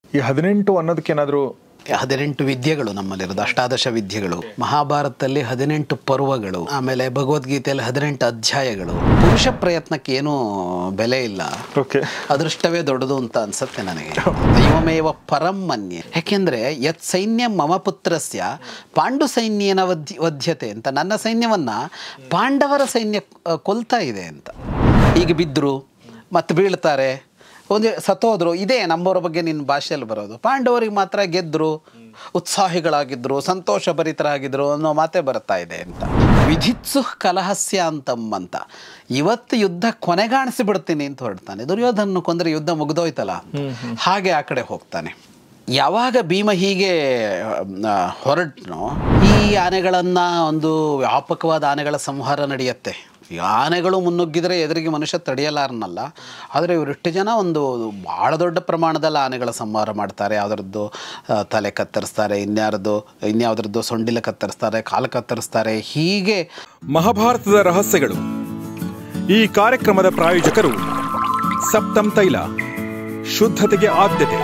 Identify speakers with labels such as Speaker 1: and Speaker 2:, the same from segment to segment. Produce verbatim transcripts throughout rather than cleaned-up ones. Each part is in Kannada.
Speaker 1: ಈ ಹದಿನೆಂಟು ಅನ್ನೋದಕ್ಕೇನಾದರೂ
Speaker 2: ಹದಿನೆಂಟು ವಿದ್ಯೆಗಳು ನಮ್ಮಲ್ಲಿರೋದು, ಅಷ್ಟಾದಶ ವಿದ್ಯೆಗಳು. ಮಹಾಭಾರತದಲ್ಲಿ ಹದಿನೆಂಟು ಪರ್ವಗಳು, ಆಮೇಲೆ ಭಗವದ್ಗೀತೆಯಲ್ಲಿ ಹದಿನೆಂಟು ಅಧ್ಯಾಯಗಳು. ಪುರುಷ ಪ್ರಯತ್ನಕ್ಕೆ ಏನೂ ಬೆಲೆ ಇಲ್ಲ, ಅದೃಷ್ಟವೇ ದೊಡ್ಡದು ಅಂತ ಅನ್ಸುತ್ತೆ ನನಗೆ. ದೈವಮೇವ ಪರಂ ಮನ್ಯೆ. ಯಾಕೆಂದ್ರೆ ಯತ್ ಸೈನ್ಯ ಮಮ ಪುತ್ರಸ್ಯ ಪಾಂಡು ಸೈನ್ಯನ ವಧ್ಯ ವಧ್ಯತೆ ಅಂತ, ನನ್ನ ಸೈನ್ಯವನ್ನ ಪಾಂಡವರ ಸೈನ್ಯ ಕೊಲ್ತಾ ಇದೆ ಅಂತ. ಈಗ ಬಿದ್ದರು ಮತ್ತೆ ಬೀಳ್ತಾರೆ, ಒಂದು ಸತ್ತೋದ್ರು, ಇದೇ ನಮ್ಮವ್ರ ಬಗ್ಗೆ ನಿನ್ನ ಭಾಷೆಯಲ್ಲಿ ಬರೋದು. ಪಾಂಡವರಿಗೆ ಮಾತ್ರ ಗೆದ್ದರು, ಉತ್ಸಾಹಿಗಳಾಗಿದ್ದರು, ಸಂತೋಷ ಭರಿತರಾಗಿದ್ದರು ಅನ್ನೋ ಮಾತೇ ಬರ್ತಾ ಇದೆ ಅಂತ. ವಿಧಿತ್ಸು ಕಲಹಸ್ಯ ಅಂತಮ್ ಅಂತ, ಇವತ್ತು ಯುದ್ಧ ಕೊನೆಗಾಣಿಸಿ ಅಂತ ಹೊರಡ್ತಾನೆ. ದುರ್ಯೋಧನ ಕೊಂದರೆ ಯುದ್ಧ ಮುಗ್ದೋಯ್ತಲ್ಲ, ಹಾಗೆ ಆ ಕಡೆ ಹೋಗ್ತಾನೆ. ಯಾವಾಗ ಭೀಮ ಹೀಗೆ ಹೊರಟ್ನೋ, ಈ ಆನೆಗಳನ್ನು ಒಂದು ವ್ಯಾಪಕವಾದ ಆನೆಗಳ ಸಂಹಾರ ನಡೆಯುತ್ತೆ. ಈ ಆನೆಗಳು ಮುನ್ನುಗ್ಗಿದರೆ ಎದುರಿಗೆ ಮನುಷ್ಯ ತಡೆಯಲಾರನಲ್ಲ. ಆದರೆ ಇವರಿಷ್ಟು ಜನ ಒಂದು ಭಾಳ ದೊಡ್ಡ ಪ್ರಮಾಣದಲ್ಲಿ ಆನೆಗಳ ಸಂಹಾರ ಮಾಡ್ತಾರೆ. ಯಾವುದ್ರದ್ದು ತಲೆ ಕತ್ತರಿಸ್ತಾರೆ, ಇನ್ಯಾರದ್ದು ಇನ್ಯಾವುದ್ರದ್ದು ಸೊಂಡಿಲ ಕತ್ತರಿಸ್ತಾರೆ, ಕಾಲು ಕತ್ತರಿಸ್ತಾರೆ. ಹೀಗೆ
Speaker 1: ಮಹಾಭಾರತದ ರಹಸ್ಯಗಳು. ಈ ಕಾರ್ಯಕ್ರಮದ ಪ್ರಾಯೋಜಕರು ಸಪ್ತಮ್ ತೈಲ, ಶುದ್ಧತೆಗೆ ಆದ್ಯತೆ.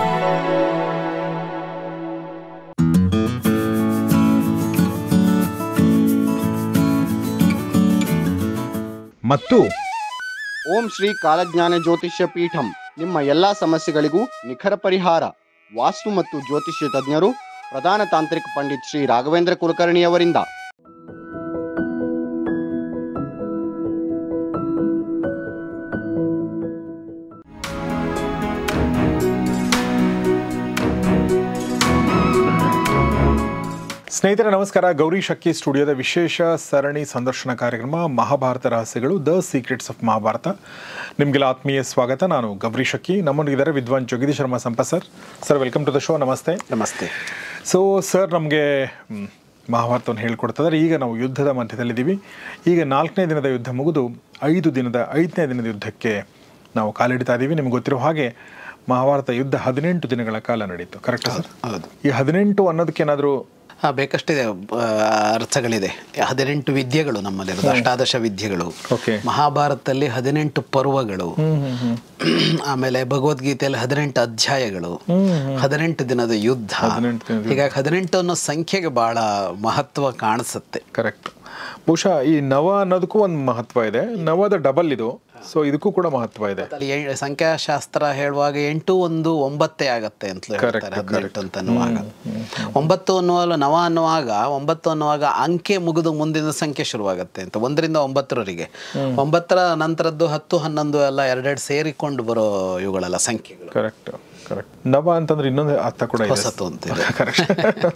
Speaker 1: ಮತ್ತು
Speaker 3: ಓಂ ಶ್ರೀ ಕಾಲಜ್ಞಾನ ಜ್ಯೋತಿಷ್ಯ ಪೀಠಂ, ನಿಮ್ಮ ಎಲ್ಲಾ ಸಮಸ್ಯೆಗಳಿಗೂ ನಿಖರ ಪರಿಹಾರ. ವಾಸ್ತು ಮತ್ತು ಜ್ಯೋತಿಷ್ಯ ತಜ್ಞರು, ಪ್ರಧಾನ ತಾಂತ್ರಿಕ ಪಂಡಿತ್ ಶ್ರೀ ರಾಘವೇಂದ್ರ ಕುಲಕರ್ಣಿಯವರಿಂದ.
Speaker 1: ಸ್ನೇಹಿತರೆ ನಮಸ್ಕಾರ. ಗೌರಿ ಶಕ್ಕಿ ಸ್ಟುಡಿಯೋದ ವಿಶೇಷ ಸರಣಿ ಸಂದರ್ಶನ ಕಾರ್ಯಕ್ರಮ ಮಹಾಭಾರತ ರಹಸ್ಯಗಳು, ದ ಸೀಕ್ರೆಟ್ಸ್ ಆಫ್ ಮಹಾಭಾರತ. ನಿಮಗೆಲ್ಲ ಆತ್ಮೀಯ ಸ್ವಾಗತ. ನಾನು ಗೌರಿ ಶಕ್ಕಿ. ನಮ್ಮೊಂದಿಗಿದ್ದಾರೆ ವಿದ್ವಾನ್ Jagadish Sharma Sampa sir. Sir welcome to the show. ನಮಸ್ತೆ.
Speaker 2: ನಮಸ್ತೆ.
Speaker 1: ಸೊ ಸರ್, ನಮಗೆ ಮಹಾಭಾರತವನ್ನು ಹೇಳ್ಕೊಡ್ತಿದ್ದಾರೆ. ಈಗ ನಾವು ಯುದ್ಧದ ಮಧ್ಯದಲ್ಲಿದ್ದೀವಿ. ಈಗ ನಾಲ್ಕನೇ ದಿನದ ಯುದ್ಧ ಮುಗಿದು ಐದು ದಿನದ ಐದನೇ ದಿನದ ಯುದ್ಧಕ್ಕೆ ನಾವು ಕಾಲಿಡ್ತಾ ಇದ್ದೀವಿ. ನಿಮ್ಗೆ ಗೊತ್ತಿರೋ ಹಾಗೆ ಮಹಾಭಾರತ ಯುದ್ಧ ಹದಿನೆಂಟು ದಿನಗಳ ಕಾಲ ನಡೀತು. Correct sir?
Speaker 2: ಹೌದು.
Speaker 1: ಈ ಹದಿನೆಂಟು ಅನ್ನೋದಕ್ಕೇನಾದರೂ
Speaker 2: ಹಾಂ, ಬೇಕಷ್ಟಿದೆ ಅರ್ಥಗಳಿದೆ. ಹದಿನೆಂಟು ವಿದ್ಯೆಗಳು ನಮ್ಮಲ್ಲಿರೋದು, ಅಷ್ಟಾದಶ ವಿದ್ಯೆಗಳು. ಮಹಾಭಾರತದಲ್ಲಿ ಹದಿನೆಂಟು ಪರ್ವಗಳು, ಆಮೇಲೆ ಭಗವದ್ಗೀತೆಯಲ್ಲಿ ಹದಿನೆಂಟು ಅಧ್ಯಾಯಗಳು, ಹದಿನೆಂಟು ದಿನದ ಯುದ್ಧ. ಹೀಗಾಗಿ ಹದಿನೆಂಟು ಅನ್ನೋ ಸಂಖ್ಯೆಗೆ ಬಹಳ ಮಹತ್ವ ಕಾಣಿಸುತ್ತೆ.
Speaker 1: ಕರೆಕ್ಟ್. ಬಹುಶಃ ಈ ನವ ಅನ್ನೋದಕ್ಕೂ ಒಂದು ಮಹತ್ವ ಇದೆ. ನವದ ಡಬಲ್ ಇದು, ಸೊ ಇದಕ್ಕೂ ಕೂಡ ಮಹತ್ವ ಇದೆ.
Speaker 2: ಸಂಖ್ಯಾಶಾಸ್ತ್ರ ಹೇಳುವಾಗ ಎಂಟು ಒಂದು ಒಂಬತ್ತೇ ಆಗತ್ತೆ ಅಂತ ಹೇಳ್ತಾರೆ. ಹದಿನೆಂಟು ಅಂತ ಅನ್ನುವಾಗ ಒಂಬತ್ತು ಅನ್ನುವಾಗ, ನವ ಅನ್ನುವಾಗ ಒಂಬತ್ತು ಅನ್ನುವಾಗ ಅಂಕೆ ಮುಗಿದು ಮುಂದಿನ ಸಂಖ್ಯೆ ಶುರುವಾಗತ್ತೆ ಅಂತ, ಒಂದರಿಂದ ಒಂಬತ್ತರವರೆಗೆ. ಒಂಬತ್ತರ ನಂತರದ್ದು ಹತ್ತು ಹನ್ನೊಂದು ಎಲ್ಲ ಎರಡೆರಡು ಸೇರಿಕೊಂಡು ಬರೋ ಇವುಗಳೆಲ್ಲ ಸಂಖ್ಯೆಗಳು.
Speaker 1: Correct correct. ನವ ಅಂತಂದ್ರೆ ಇನ್ನೊಂದು ಅರ್ಥ ಕೂಡ ಇದೆ,
Speaker 2: ಹೊಸತು ಅಂತ.
Speaker 1: ಕರೆಕ್ಟ್.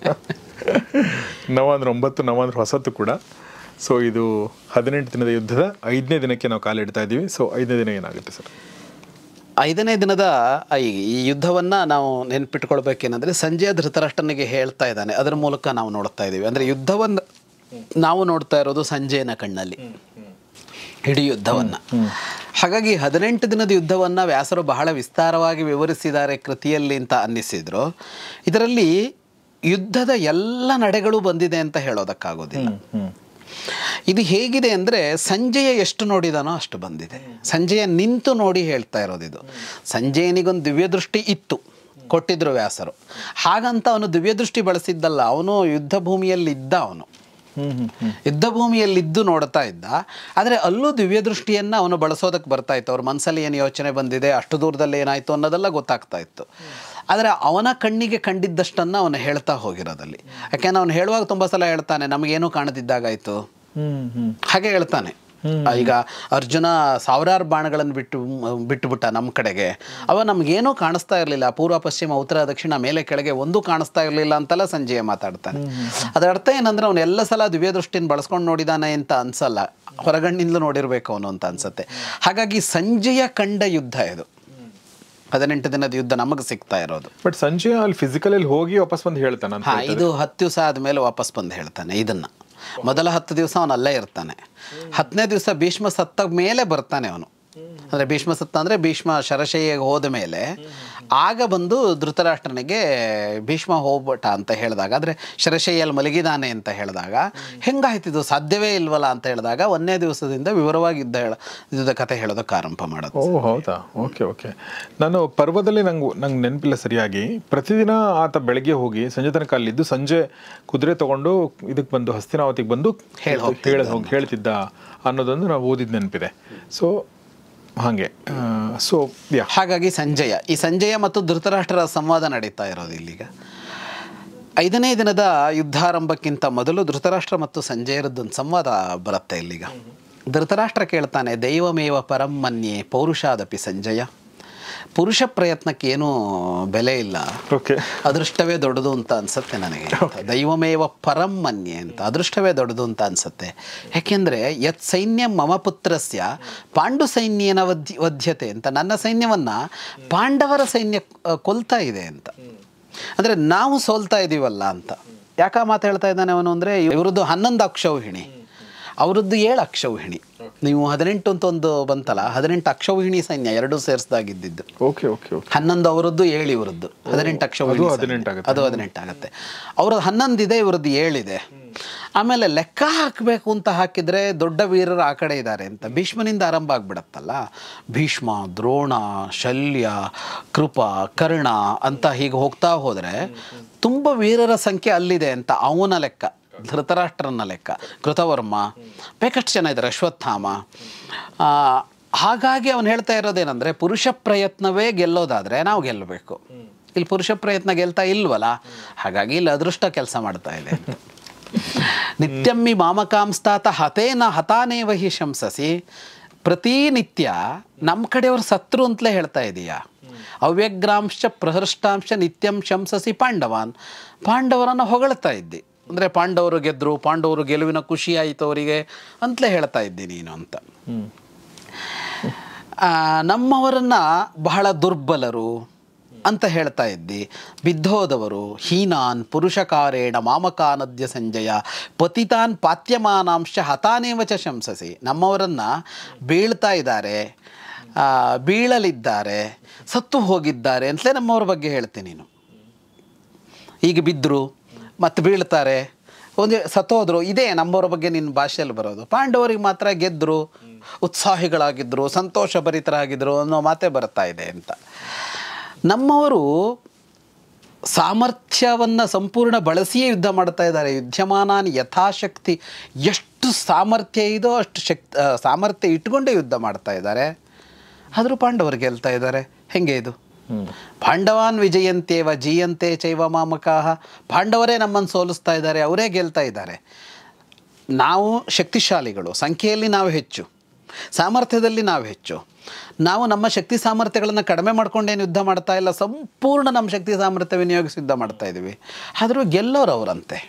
Speaker 1: ನವ ಅಂದ್ರೆ ಒಂಬತ್ತು, ನವ ಅಂದ್ರೆ ಹೊಸತು ಕೂಡ. ಸೊ ಇದು ಹದಿನೆಂಟು ದಿನದ ಯುದ್ಧದ ಐದನೇ ದಿನಕ್ಕೆ ನಾವು ಕಾಲಿಡ್ತಾ ಇದ್ದೀವಿ. ಸೊ ಐದನೇ ದಿನ ಏನಾಗುತ್ತೆ ಸರ್?
Speaker 2: ಐದನೇ ದಿನದ ಈ ಯುದ್ಧವನ್ನು ನಾವು ನೆನ್ಪಿಟ್ಕೊಳ್ಬೇಕೇನೆಂದರೆ, ಸಂಜಯ ಧೃತರಾಷ್ಟ್ರನಿಗೆ ಹೇಳ್ತಾ ಇದ್ದಾನೆ, ಅದರ ಮೂಲಕ ನಾವು ನೋಡ್ತಾ ಇದ್ದೀವಿ. ಅಂದರೆ ಯುದ್ಧವನ್ನು ನಾವು ನೋಡ್ತಾ ಇರೋದು ಸಂಜಯನ ಕಣ್ಣಲ್ಲಿ, ಇಡೀ ಯುದ್ಧವನ್ನು. ಹಾಗಾಗಿ ಹದಿನೆಂಟು ದಿನದ ಯುದ್ಧವನ್ನು ವ್ಯಾಸರು ಬಹಳ ವಿಸ್ತಾರವಾಗಿ ವಿವರಿಸಿದ್ದಾರೆ ಕೃತಿಯಲ್ಲಿ ಅಂತ ಅನ್ನಿಸಿದ್ರು. ಇದರಲ್ಲಿ ಯುದ್ಧದ ಎಲ್ಲ ನಡೆಗಳು ಬಂದಿದೆ ಅಂತ ಹೇಳೋದಕ್ಕಾಗೋದಿಲ್ಲ. ಇದು ಹೇಗಿದೆ ಅಂದರೆ, ಸಂಜಯ ಎಷ್ಟು ನೋಡಿದಾನೋ ಅಷ್ಟು ಬಂದಿದೆ. ಸಂಜಯ ನಿಂತು ನೋಡಿ ಹೇಳ್ತಾ ಇರೋದಿದು. ಸಂಜಯನಿಗೊಂದು ದಿವ್ಯದೃಷ್ಟಿ ಇತ್ತು, ಕೊಟ್ಟಿದ್ರು ವ್ಯಾಸರು. ಹಾಗಂತ ಅವನು ದಿವ್ಯದೃಷ್ಟಿ ಬಳಸಿದ್ದಲ್ಲ, ಅವನು ಯುದ್ಧ ಭೂಮಿಯಲ್ಲಿದ್ದ. ಅವನು ಯುದ್ಧ ಭೂಮಿಯಲ್ಲಿದ್ದು ನೋಡ್ತಾ ಇದ್ದ. ಆದರೆ ಅಲ್ಲೂ ದಿವ್ಯದೃಷ್ಟಿಯನ್ನು ಅವನು ಬಳಸೋದಕ್ಕೆ ಬರ್ತಾ ಇತ್ತು. ಅವ್ರ ಮನಸ್ಸಲ್ಲಿ ಏನು ಯೋಚನೆ ಬಂದಿದೆ, ಅಷ್ಟು ದೂರದಲ್ಲಿ ಏನಾಯಿತು ಅನ್ನೋದೆಲ್ಲ ಗೊತ್ತಾಗ್ತಾ ಇತ್ತು. ಆದರೆ ಅವನ ಕಣ್ಣಿಗೆ ಕಂಡಿದ್ದಷ್ಟನ್ನು ಅವನು ಹೇಳ್ತಾ ಹೋಗಿರೋದಲ್ಲಿ. ಯಾಕೆಂದ್ರೆ ಅವನು ಹೇಳುವಾಗ ತುಂಬ ಸಲ ಹೇಳ್ತಾನೆ, ನಮಗೇನೂ ಕಾಣದಿದ್ದಾಗಾಯಿತು, ಹಾಗೆ ಹೇಳ್ತಾನೆ. ಈಗ ಅರ್ಜುನ ಸಾವಿರಾರು ಬಾಣಗಳನ್ನು ಬಿಟ್ಟು ಬಿಟ್ಟುಬಿಟ್ಟ ನಮ್ಮ ಕಡೆಗೆ, ಅವ ನಮಗೇನೂ ಕಾಣಿಸ್ತಾ ಇರಲಿಲ್ಲ, ಪೂರ್ವ ಪಶ್ಚಿಮ ಉತ್ತರ ದಕ್ಷಿಣ ಮೇಲೆ ಕೆಳಗೆ ಒಂದೂ ಕಾಣಿಸ್ತಾ ಇರಲಿಲ್ಲ ಅಂತೆಲ್ಲ ಸಂಜಯ ಮಾತಾಡ್ತಾನೆ. ಅದರ ಅರ್ಥ ಏನಂದ್ರೆ, ಅವನು ಎಲ್ಲ ಸಲ ದಿವ್ಯ ದೃಷ್ಟಿನ ಬಳಸ್ಕೊಂಡು ನೋಡಿದಾನೆ ಅಂತ ಅನ್ಸಲ್ಲ, ಹೊರಗಣ್ಣಿಂದಲೂ ನೋಡಿರ್ಬೇಕು ಅವನು ಅಂತ ಅನ್ಸುತ್ತೆ. ಹಾಗಾಗಿ ಸಂಜಯ ಕಂಡ ಯುದ್ಧ ಇದು, ಹದಿನೆಂಟು ದಿನದ ಯುದ್ಧ ನಮಗೆ ಸಿಗ್ತಾ ಇರೋದು.
Speaker 1: ಬಟ್ ಸಂಜಯ ಅಲ್ಲಿ ಫಿಸಿಕಲ್ ಹೋಗಿ ವಾಪಸ್ ಬಂದು ಹೇಳ್ತಾನೆ.
Speaker 2: ಹಾ, ಇದು ಹತ್ತು ದಿವಸ ಆದಮೇಲೆ ವಾಪಸ್ ಬಂದು ಹೇಳ್ತಾನೆ ಇದನ್ನ. ಮೊದಲ ಹತ್ತು ದಿವಸ ಅವನು ಅಲ್ಲೇ ಇರ್ತಾನೆ. ಹತ್ತನೇ ದಿವಸ ಭೀಷ್ಮ ಸತ್ತ ಮೇಲೆ ಬರ್ತಾನೆ ಅವನು. ಅಂದರೆ ಭೀಷ್ಮ ಸತ್ತ ಅಂದರೆ ಭೀಷ್ಮ ಶರಶೈಗೆ ಹೋದ ಮೇಲೆ ಆಗ ಬಂದು ಧೃತರಾಷ್ಟ್ರನಿಗೆ ಭೀಷ್ಮ ಹೋಗ್ಬಿಟ್ಟ ಅಂತ ಹೇಳಿದಾಗ, ಅಂದರೆ ಶರಶೈಯಲ್ಲಿ ಮಲಗಿದಾನೆ ಅಂತ ಹೇಳಿದಾಗ ಹೆಂಗಾಯ್ತಿದ್ದು ಸಾಧ್ಯವೇ ಇಲ್ವಲ್ಲ ಅಂತ ಹೇಳಿದಾಗ ಒಂದೇ ದಿವಸದಿಂದ ವಿವರವಾಗಿ ಯುದ್ಧ ಹೇಳ ಯುದ್ಧದ ಕಥೆ ಹೇಳೋದಕ್ಕೆ ಆರಂಭ ಮಾಡೋದು.
Speaker 1: ಓ ಹೌದಾ, ಓಕೆ ಓಕೆ. ನಾನು ಪರ್ವದಲ್ಲಿ ನಂಗೆ ನಂಗೆ ನೆನಪಿಲ್ಲ ಸರಿಯಾಗಿ. ಪ್ರತಿದಿನ ಆತ ಬೆಳಗ್ಗೆ ಹೋಗಿ ಸಂಜೆ ತನಕ ಅಲ್ಲಿದ್ದು ಸಂಜೆ ಕುದುರೆ ತಗೊಂಡು ಇದಕ್ಕೆ ಬಂದು ಹಸ್ತಿನಾವತಿಗೆ ಬಂದು ಹೇಳಿ ಹೋಗಿ ಹೇಳ್ತಿದ್ದ ಅನ್ನೋದೊಂದು ನಾವು ಓದಿದ ನೆನಪಿದೆ. ಸೊ ಹಾಗೆ ಸೊ ಯಾ
Speaker 2: ಹಾಗಾಗಿ ಸಂಜಯ ಈ ಸಂಜಯ ಮತ್ತು ಧೃತರಾಷ್ಟ್ರರ ಸಂವಾದ ನಡೀತಾ ಇರೋದು ಇಲ್ಲಿಗ. ಐದನೇ ದಿನದ ಯುದ್ಧಾರಂಭಕ್ಕಿಂತ ಮೊದಲು ಧೃತರಾಷ್ಟ್ರ ಮತ್ತು ಸಂಜಯರದ್ದೊಂದು ಸಂವಾದ ಬರುತ್ತೆ ಇಲ್ಲಿಗ. ಧೃತರಾಷ್ಟ್ರ ಕೇಳ್ತಾನೆ, ದೈವಮೇವ ಪರಂ ಮನ್ಯೆ ಪೌರುಷಾದಪಿ ಸಂಜಯ. ಪುರುಷ ಪ್ರಯತ್ನಕ್ಕೇನೂ ಬೆಲೆ ಇಲ್ಲ,
Speaker 1: ಓಕೆ,
Speaker 2: ಅದೃಷ್ಟವೇ ದೊಡ್ಡದು ಅಂತ ಅನ್ಸುತ್ತೆ ನನಗೆ. ದೈವಮೇವ ಪರಂ ಮನ್ಯೆ ಅಂತ, ಅದೃಷ್ಟವೇ ದೊಡ್ಡದು ಅಂತ ಅನ್ಸುತ್ತೆ. ಯಾಕೆಂದರೆ ಯತ್ ಸೈನ್ಯ ಮಮ ಪುತ್ರಸ್ಯ ಪಾಂಡು ಸೈನ್ಯನ ವಧ್ಯ ವಧ್ಯತೆ ಅಂತ, ನನ್ನ ಸೈನ್ಯವನ್ನು ಪಾಂಡವರ ಸೈನ್ಯ ಕೊಲ್ತಾ ಇದೆ ಅಂತ. ಅಂದರೆ ನಾವು ಸೋಲ್ತಾ ಇದ್ದೀವಲ್ಲ ಅಂತ. ಯಾಕ ಮಾತು ಹೇಳ್ತಾ ಇದ್ದಾನೆ ಅವನು ಅಂದರೆ, ಇವರದ್ದು ಹನ್ನೊಂದು ಅಕ್ಷೌಹಿಣಿ, ಅವರದ್ದು ಏಳು ಅಕ್ಷೌಹಿಣಿ. ನೀವು ಹದಿನೆಂಟು ಅಂತ ಒಂದು ಬಂತಲ್ಲ, ಹದಿನೆಂಟು ಅಕ್ಷೌಹಿಣಿ ಸೈನ್ಯ ಎರಡೂ ಸೇರಿಸ್ದಾಗಿದ್ದು.
Speaker 1: Okay okay okay.
Speaker 2: ಹನ್ನೊಂದು ಅವರದ್ದು ಏಳು ಇವರದ್ದು, ಹದಿನೆಂಟು ಅಕ್ಷೌಹಿಣಿ ಅದು ಹದಿನೆಂಟು ಆಗುತ್ತೆ. ಅವ್ರದ್ದು ಹನ್ನೊಂದು ಇದೆ, ಇವರದ್ದು ಏಳಿದೆ. ಆಮೇಲೆ ಲೆಕ್ಕ ಹಾಕಬೇಕು ಅಂತ ಹಾಕಿದರೆ ದೊಡ್ಡ ವೀರರು ಆ ಕಡೆ ಇದ್ದಾರೆ ಅಂತ ಭೀಷ್ಮನಿಂದ ಆರಂಭ ಆಗ್ಬಿಡತ್ತಲ್ಲ. ಭೀಷ್ಮ, ದ್ರೋಣ, ಶಲ್ಯ, ಕೃಪ, ಕರ್ಣ ಅಂತ ಹೀಗೆ ಹೋಗ್ತಾ ಹೋದರೆ ತುಂಬ ವೀರರ ಸಂಖ್ಯೆ ಅಲ್ಲಿದೆ ಅಂತ ಅವನ ಲೆಕ್ಕ, ಧೃತರಾಷ್ಟ್ರನ ಲೆಕ್ಕ. ಕೃತವರ್ಮ, ಬೇಕಷ್ಟು ಜನ ಇದ್ದಾರೆ, ಅಶ್ವತ್ಥಾಮ. ಹಾಗಾಗಿ ಅವನು ಹೇಳ್ತಾ ಇರೋದೇನೆಂದರೆ, ಪುರುಷ ಪ್ರಯತ್ನವೇ ಗೆಲ್ಲೋದಾದರೆ ನಾವು ಗೆಲ್ಲಬೇಕು. ಇಲ್ಲಿ ಪುರುಷ ಪ್ರಯತ್ನ ಗೆಲ್ತಾ ಇಲ್ವಲ್ಲ, ಹಾಗಾಗಿ ಇಲ್ಲಿ ಅದೃಷ್ಟ ಕೆಲಸ ಮಾಡ್ತಾ ಇದೆ. ನಿತ್ಯಮ್ಮಿ ಮಾಮಕಾಂಸ್ತಾತ ಹತೇನ ಹತಾನೇವ ಹಿ ಶಂಸಸಿ. ಪ್ರತಿನಿತ್ಯ ನಮ್ಮ ಕಡೆಯವ್ರು ಸತ್ರು ಅಂತಲೇ ಹೇಳ್ತಾ ಇದೀಯಾ. ಅವ್ಯಗ್ರಾಂಶ ಪ್ರಹೃಷ್ಟಾಂಶ ನಿತ್ಯಂ ಶಂಸಸಿ ಪಾಂಡವಾನ್. ಪಾಂಡವರನ್ನು ಹೊಗಳ್ತಾ ಇದ್ದಿ, ಅಂದರೆ ಪಾಂಡವರು ಗೆದ್ದರು, ಪಾಂಡವರು ಗೆಲುವಿನ ಖುಷಿ ಆಯಿತು ಅವರಿಗೆ ಅಂತಲೇ ಹೇಳ್ತಾ ಇದ್ದಿ ನೀನು ಅಂತ. ನಮ್ಮವರನ್ನು ಬಹಳ ದುರ್ಬಲರು ಅಂತ ಹೇಳ್ತಾ ಇದ್ದಿ. ಬಿದ್ದೋದವರು ಹೀನಾನ್ ಪುರುಷಕಾರೇಣ ಮಾಮಕಾನದ್ಯ ಸಂಜಯ ಪತಿತಾನ್ ಪಾತ್ಯಮಾನಾಂಶ ಹತಾನೇವಚ ಶಂಸಸಿ. ನಮ್ಮವರನ್ನು ಬೀಳ್ತಾ ಇದ್ದಾರೆ, ಬೀಳಲಿದ್ದಾರೆ, ಸತ್ತು ಹೋಗಿದ್ದಾರೆ ಅಂತಲೇ ನಮ್ಮವ್ರ ಬಗ್ಗೆ ಹೇಳ್ತೀನಿ ನೀನು. ಈಗ ಬಿದ್ದರು ಮತ್ತು ಬೀಳ್ತಾರೆ, ಒಂದು ಸತ್ತೋದ್ರು, ಇದೇ ನಮ್ಮವ್ರ ಬಗ್ಗೆ ನಿನ್ನ ಭಾಷೆಯಲ್ಲಿ ಬರೋದು. ಪಾಂಡವರಿಗೆ ಮಾತ್ರ ಗೆದ್ದರು, ಉತ್ಸಾಹಿಗಳಾಗಿದ್ದರು, ಸಂತೋಷಭರಿತರಾಗಿದ್ದರು ಅನ್ನೋ ಮಾತೇ ಬರ್ತಾ ಇದೆ ಅಂತ. ನಮ್ಮವರು ಸಾಮರ್ಥ್ಯವನ್ನು ಸಂಪೂರ್ಣ ಬಳಸಿಯೇ ಯುದ್ಧ ಮಾಡ್ತಾ ಇದ್ದಾರೆ. ಯುದ್ಧಮಾನಾನ್ ಯಥಾಶಕ್ತಿ, ಎಷ್ಟು ಸಾಮರ್ಥ್ಯ ಇದೋ ಅಷ್ಟು ಶಕ್ತಿ ಸಾಮರ್ಥ್ಯ ಇಟ್ಕೊಂಡೇ ಯುದ್ಧ ಮಾಡ್ತಾ ಇದ್ದಾರೆ. ಆದರೂ ಪಾಂಡವರು ಗೆಲ್ತಾ ಇದ್ದಾರೆ. ಹೆಂಗೆ ಇದು? ಪಾಂಡವಾನ್ ವಿಜಯಂತೇವ ಜೀಯಂತೆ ಚೈವ ಮಾಮಕಾಹ. ಪಾಂಡವರೇ ನಮ್ಮನ್ನು ಸೋಲಿಸ್ತಾ ಇದ್ದಾರೆ, ಅವರೇ ಗೆಲ್ತಾ ಇದ್ದಾರೆ. ನಾವು ಶಕ್ತಿಶಾಲಿಗಳು, ಸಂಖ್ಯೆಯಲ್ಲಿ ನಾವು ಹೆಚ್ಚು, ಸಾಮರ್ಥ್ಯದಲ್ಲಿ ನಾವು ಹೆಚ್ಚು. ನಾವು ನಮ್ಮ ಶಕ್ತಿ ಸಾಮರ್ಥ್ಯಗಳನ್ನು ಕಡಿಮೆ ಮಾಡ್ಕೊಂಡೇನು ಯುದ್ಧ ಮಾಡ್ತಾ ಇಲ್ಲ, ಸಂಪೂರ್ಣ ನಮ್ಮ ಶಕ್ತಿ ಸಾಮರ್ಥ್ಯ ವಿನಿಯೋಗಿಸಿ ಯುದ್ಧ ಮಾಡ್ತಾ ಇದ್ದೀವಿ. ಆದರೂ ಗೆಲ್ಲೋರು ಅವರಂತೆ.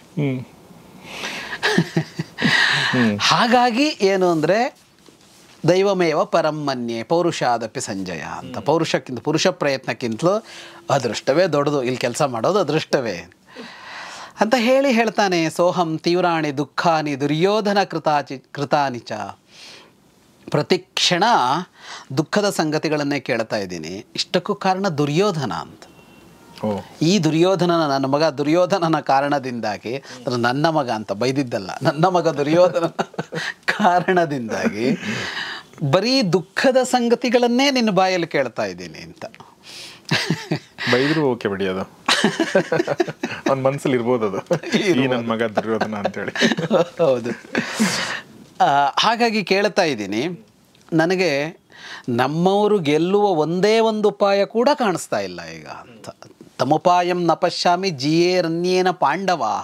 Speaker 2: ಹಾಗಾಗಿ ಏನು ಅಂದರೆ, ದೈವಮೇವ ಪರಮ್ಮನ್ಯೆ ಪೌರುಷಾದಪಿ ಸಂಜಯ ಅಂತ. ಪೌರುಷಕ್ಕಿಂತ ಪುರುಷ ಪ್ರಯತ್ನಕ್ಕಿಂತಲೂ ಅದೃಷ್ಟವೇ ದೊಡ್ಡದು, ಇಲ್ಲಿ ಕೆಲಸ ಮಾಡೋದು ಅದೃಷ್ಟವೇ ಅಂತ ಹೇಳಿ ಹೇಳ್ತಾನೆ. ಸೋಹಂ ತೀವ್ರಾಣಿ ದುಃಖಾನಿ ದುರ್ಯೋಧನ ಕೃತಾಚಿ ಕೃತಾನಿಚ. ಪ್ರತಿಕ್ಷಣ ದುಃಖದ ಸಂಗತಿಗಳನ್ನೇ ಕೇಳ್ತಾ ಇದ್ದೀನಿ. ಇಷ್ಟಕ್ಕೂ ಕಾರಣ ದುರ್ಯೋಧನ ಅಂತ. ಈ ದುರ್ಯೋಧನನ, ನನ್ನ ಮಗ ದುರ್ಯೋಧನನ ಕಾರಣದಿಂದಾಗಿ, ನನ್ನ ಮಗ ಅಂತ ಬೈದಿದ್ದಲ್ಲ, ನನ್ನ ಮಗ ದುರ್ಯೋಧನ ಕಾರಣದಿಂದಾಗಿ ಬರೀ ದುಃಖದ ಸಂಗತಿಗಳನ್ನೇ ನಿನ್ನ ಬಾಯಲ್ಲಿ ಕೇಳ್ತಾ ಇದ್ದೀನಿ ಅಂತ.
Speaker 1: ಬೈದ್ರು ಓಕೆ ಬಿಡಿ, ಅದು ಅವನ ಮನಸ್ಸಲ್ಲಿ ಇರ್ಬೋದು, ಅದು ಈ ನನ್ನ ಮಗ ದುರ್ಯೋಧನ ಅಂತೇಳಿ.
Speaker 2: ಹೌದು. ಹಾಗಾಗಿ ಕೇಳ್ತಾ ಇದ್ದೀನಿ. ನನಗೆ ನಮ್ಮವರು ಗೆಲ್ಲುವ ಒಂದೇ ಒಂದು ಉಪಾಯ ಕೂಡ ಕಾಣಿಸ್ತಾ ಇಲ್ಲ ಈಗ ಅಂತ. ತಮುಪಾಯಂ ನ ಪಶ್ಯಾಮಿ ಜಿಯೇರನ್ಯೇನ ಪಾಂಡವಾಹ.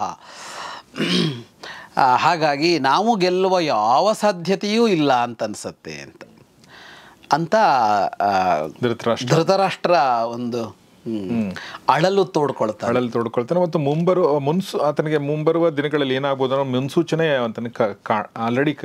Speaker 2: ಹಾಗಾಗಿ ನಾವು ಗೆಲ್ಲುವ ಯಾವ ಸಾಧ್ಯತೆಯೂ ಇಲ್ಲ ಅಂತ ಅನಿಸುತ್ತೆ ಅಂತ ಅಂತ ಧೃತರಾಷ್ಟ್ರ ಒಂದು ಅಳಲು ತೋಡ್ಕೊಳ್ತಾನೆ
Speaker 1: ಅಳಲು ತೋಡ್ಕೊಳ್ತಾನೆ ಮತ್ತು ಮುಂಬರುವ ಮುನ್ಸು ಆತನಿಗೆ ಮುಂಬರುವ ದಿನಗಳಲ್ಲಿ ಏನಾಗ್ಬೋದು ಅನ್ನೋ ಮುನ್ಸೂಚನೆ ಆತನಿಗೆ ಆಲ್ರೆಡಿ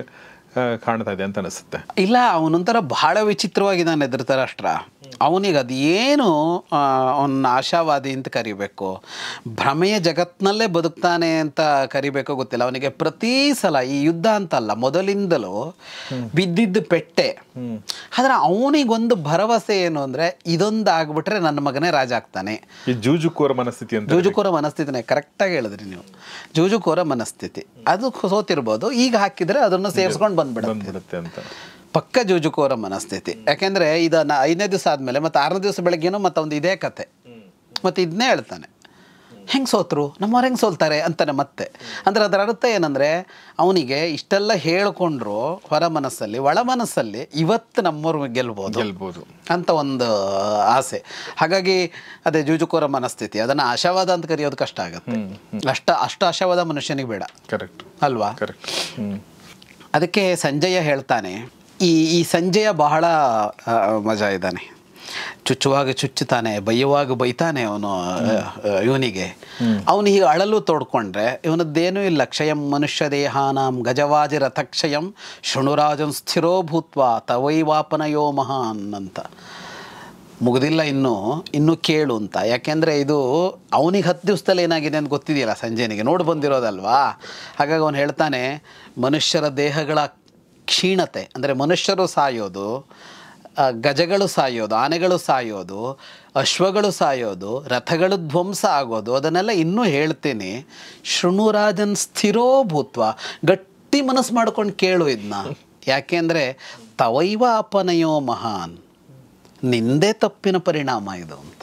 Speaker 1: ಕಾಣ್ತಾ ಇದೆ ಅಂತ ಅನಿಸುತ್ತೆ.
Speaker 2: ಇಲ್ಲ, ಅವನೊಂಥರ ಬಹಳ ವಿಚಿತ್ರವಾಗಿದ್ದಾನೆ ಧೃತರಾಷ್ಟ್ರ. ಅವನಿಗೆ ಅದು ಏನು ಅವನ ಆಶಾವಾದಿ ಅಂತ ಕರಿಬೇಕು, ಭ್ರಮೆಯ ಜಗತ್ತಿನಲ್ಲೇ ಬದುಕ್ತಾನೆ ಅಂತ ಕರಿಬೇಕೋ ಗೊತ್ತಿಲ್ಲ. ಅವನಿಗೆ ಪ್ರತಿ ಸಲ ಈ ಯುದ್ಧ ಅಂತಲ್ಲ, ಮೊದಲಿಂದಲೂ ಬಿದ್ದಿದ್ದು ಪೆಟ್ಟೆ. ಆದ್ರೆ ಅವನಿಗೊಂದು ಭರವಸೆ ಏನು ಅಂದ್ರೆ, ಇದೊಂದು ಆಗ್ಬಿಟ್ರೆ ನನ್ನ ಮಗನೇ ರಾಜ ಆಗ್ತಾನೆ.
Speaker 1: ಈ ಜೂಜುಕೋರ ಮನಸ್ಥಿತಿ ಅಂತ.
Speaker 2: ಜೂಜುಕೋರ ಮನಸ್ಥಿತಿನೇ ಕರೆಕ್ಟಾಗಿ ಹೇಳಿದ್ರಿ ನೀವು. ಜೂಜುಕೋರ ಮನಸ್ಥಿತಿ ಅದು ಸೋತಿರ್ಬೋದು, ಈಗ ಹಾಕಿದ್ರೆ ಅದನ್ನು ಸೇರಿಸ್ಕೊಂಡು ಬಂದ್ಬಿಡುತ್ತೆ
Speaker 1: ಅಂತ.
Speaker 2: ಪಕ್ಕ ಜೂಜುಕೋರ ಮನಸ್ಥಿತಿ. ಯಾಕೆಂದ್ರೆ ಇದನ್ನ ಐದನೇ ದಿವಸ ಆದ್ಮೇಲೆ ಮತ್ತೆ ಆರನೇ ದಿವಸ ಬೆಳಗ್ಗೆನೂ ಮತ್ತೆ ಒಂದು ಇದೇ ಕತೆ, ಮತ್ತೆ ಇದನ್ನೇ ಹೇಳ್ತಾನೆ. ಹೆಂಗೆ ಸೋತರು ನಮ್ಮವ್ರು ಹೆಂಗೆ ಸೋಲ್ತಾರೆ ಅಂತಾನೆ ಮತ್ತೆ. ಅಂದ್ರೆ ಅದರ ಅರ್ಥ ಏನಂದ್ರೆ, ಅವನಿಗೆ ಇಷ್ಟೆಲ್ಲ ಹೇಳ್ಕೊಂಡ್ರು ಹೊರ ಮನಸ್ಸಲ್ಲಿ, ಒಳ ಮನಸ್ಸಲ್ಲಿ ಇವತ್ತು ನಮ್ಮವ್ರು ಗೆಲ್ಬೋದು
Speaker 1: ಗೆಲ್ಬೋದು
Speaker 2: ಅಂತ ಒಂದು ಆಸೆ. ಹಾಗಾಗಿ ಅದೇ ಜೂಜುಕೋರ ಮನಸ್ಥಿತಿ, ಅದನ್ನು ಆಶಾವಾದ ಅಂತ ಕರೆಯೋದು ಕಷ್ಟ ಆಗುತ್ತೆ. ಅಷ್ಟ ಅಷ್ಟು ಆಶಾವಾದ ಮನುಷ್ಯನಿಗೆ ಬೇಡ.
Speaker 1: ಕರೆಕ್ಟ್
Speaker 2: ಅಲ್ವಾ?
Speaker 1: ಕರೆಕ್ಟ್.
Speaker 2: ಅದಕ್ಕೆ ಸಂಜಯ ಹೇಳ್ತಾನೆ, ಈ ಈ ಸಂಜಯ ಬಹಳ ಮಜಾ ಇದ್ದಾನೆ. ಚುಚ್ಚುವಾಗ ಚುಚ್ಚುತ್ತಾನೆ, ಬೈಯುವಾಗ ಬೈತಾನೆ ಅವನು ಇವನಿಗೆ. ಅವನು ಹೀಗೆ ಅಳಲು ತೋಡ್ಕೊಂಡ್ರೆ ಇವನದ್ದೇನೂ ಇಲ್ಲ. ಕ್ಷಯಂ ಮನುಷ್ಯ ದೇಹಾನಾಂ ಗಜವಾಜಿ ರಥಕ್ಷಯಂ ಶೃಣುರಾಜನ್ ಸ್ಥಿರೋ ಭೂತ್ವ ತವೈವಾಪನಯೋ ಮಹಾನ್ ಅಂತ. ಮುಗಿದಿಲ್ಲ ಇನ್ನೂ ಇನ್ನೂ ಕೇಳು ಅಂತ. ಯಾಕೆಂದರೆ ಇದು ಅವನಿಗೆ ಹತ್ತು ದಿವಸದಲ್ಲಿ ಏನಾಗಿದೆ ಅಂತ ಗೊತ್ತಿದೆಯಲ್ಲ ಸಂಜಯನಿಗೆ, ನೋಡಿ ಬಂದಿರೋದಲ್ವಾ. ಹಾಗಾಗಿ ಅವನು ಹೇಳ್ತಾನೆ, ಮನುಷ್ಯರ ದೇಹಗಳ ಕ್ಷೀಣತೆ ಅಂದರೆ ಮನುಷ್ಯರು ಸಾಯೋದು, ಗಜಗಳು ಸಾಯೋದು, ಆನೆಗಳು ಸಾಯೋದು, ಅಶ್ವಗಳು ಸಾಯೋದು, ರಥಗಳು ಧ್ವಂಸ ಆಗೋದು, ಅದನ್ನೆಲ್ಲ ಇನ್ನೂ ಹೇಳ್ತೀನಿ. ಶೃಣುರಾಜನ್ ಸ್ಥಿರೋ ಭೂತ್ವ, ಗಟ್ಟಿ ಮನಸ್ಸು ಮಾಡ್ಕೊಂಡು ಕೇಳು ಇದನ್ನ. ಯಾಕೆಂದರೆ ತವೈವ ಅಪನಯೋ ಮಹಾನ್, ನಿಂದೇ ತಪ್ಪಿನ ಪರಿಣಾಮ ಇದು ಅಂತ.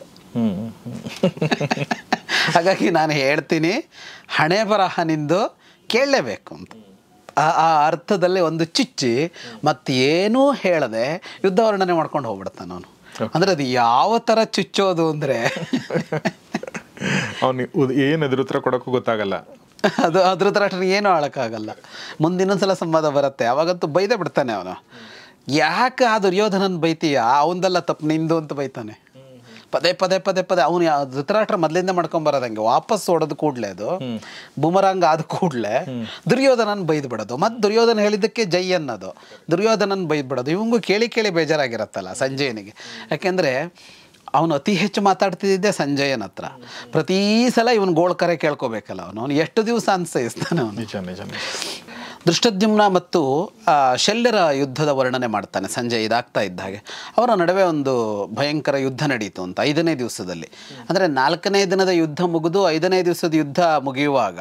Speaker 2: ಹಾಗಾಗಿ ನಾನು ಹೇಳ್ತೀನಿ, ಹಣೆ ಬರಹ ನಿಂದು ಕೇಳಲೇಬೇಕು ಅಂತ. ಆ ಆ ಅರ್ಥದಲ್ಲಿ ಒಂದು ಚುಚ್ಚಿ ಮತ್ತೇನೂ ಹೇಳದೆ ಯುದ್ಧ ವರ್ಣನೆ ಮಾಡ್ಕೊಂಡು ಹೋಗ್ಬಿಡ್ತಾನೆ ಅವನು. ಅಂದರೆ ಅದು ಯಾವ ಥರ ಚುಚ್ಚೋದು ಅಂದರೆ
Speaker 1: ಅವನಿಗೆ ಏನು ಎದುರು ಉತ್ತರ ಕೊಡೋಕ್ಕೂ ಗೊತ್ತಾಗಲ್ಲ.
Speaker 2: ಅದು ಅದ್ರ ಥರ ಏನೂ ಆಳಕ್ಕಾಗಲ್ಲ. ಮುಂದಿನೊಂದ್ಸಲ ಸಂವಾದ ಬರುತ್ತೆ, ಅವಾಗಂತೂ ಬೈದೇ ಬಿಡ್ತಾನೆ ಅವನು. ಯಾಕೆ ಆ ದುರ್ಯೋಧನನ ಬೈತೀಯ, ಅವನದೆಲ್ಲ ತಪ್ಪು ನಿಂದು ಅಂತ ಬೈತಾನೆ. ಪದೇ ಪದೇ ಪದೇ ಪದೇ ಅವನು ಧೃತರಾಷ್ಟ್ರ ಮೊದಲಿಂದ ಮಾಡ್ಕೊಂಬರೋದಂಗೆ, ವಾಪಸ್ ಓಡೋದು ಕೂಡಲೇ ಅದು ಬುಮರಾಂಗ ಆದ ಕೂಡಲೇ ದುರ್ಯೋಧನನ ಬೈದು ಬಿಡೋದು, ಮತ್ತು ದುರ್ಯೋಧನ ಹೇಳಿದ್ದಕ್ಕೆ ಜೈ ಅನ್ನೋದು, ದುರ್ಯೋಧನನ ಬೈದು ಬಿಡೋದು. ಇವಂಗೂ ಕೇಳಿ ಕೇಳಿ ಬೇಜಾರಾಗಿರತ್ತಲ್ಲ ಸಂಜಯನಿಗೆ. ಯಾಕೆಂದರೆ ಅವನು ಅತಿ ಹೆಚ್ಚು ಮಾತಾಡ್ತಿದ್ದೆ ಸಂಜಯನ ಹತ್ರ. ಪ್ರತಿ ಸಲ ಇವನು ಗೋಳ್ಕರೆ ಕೇಳ್ಕೊಬೇಕಲ್ಲ ಅವನು. ಅವನು ಎಷ್ಟು ದಿವಸ ಅನ್ಸಯಿಸ್ತಾನೆ ಅವನು.
Speaker 1: ನಿಜ ನಿಜ.
Speaker 2: ದೃಷ್ಟದ್ಯುಮ್ನ ಮತ್ತು ಶಲ್ಯರ ಯುದ್ಧದ ವರ್ಣನೆ ಮಾಡ್ತಾನೆ ಸಂಜಯ್. ಇದಾಗ್ತಾ ಇದ್ದ ಹಾಗೆ ಅವರ ನಡುವೆ ಒಂದು ಭಯಂಕರ ಯುದ್ಧ ನಡೀತು ಅಂತ ಐದನೇ ದಿವಸದಲ್ಲಿ. ಅಂದರೆ ನಾಲ್ಕನೇ ದಿನದ ಯುದ್ಧ ಮುಗಿದು ಐದನೇ ದಿವಸದ ಯುದ್ಧ ಮುಗಿಯುವಾಗ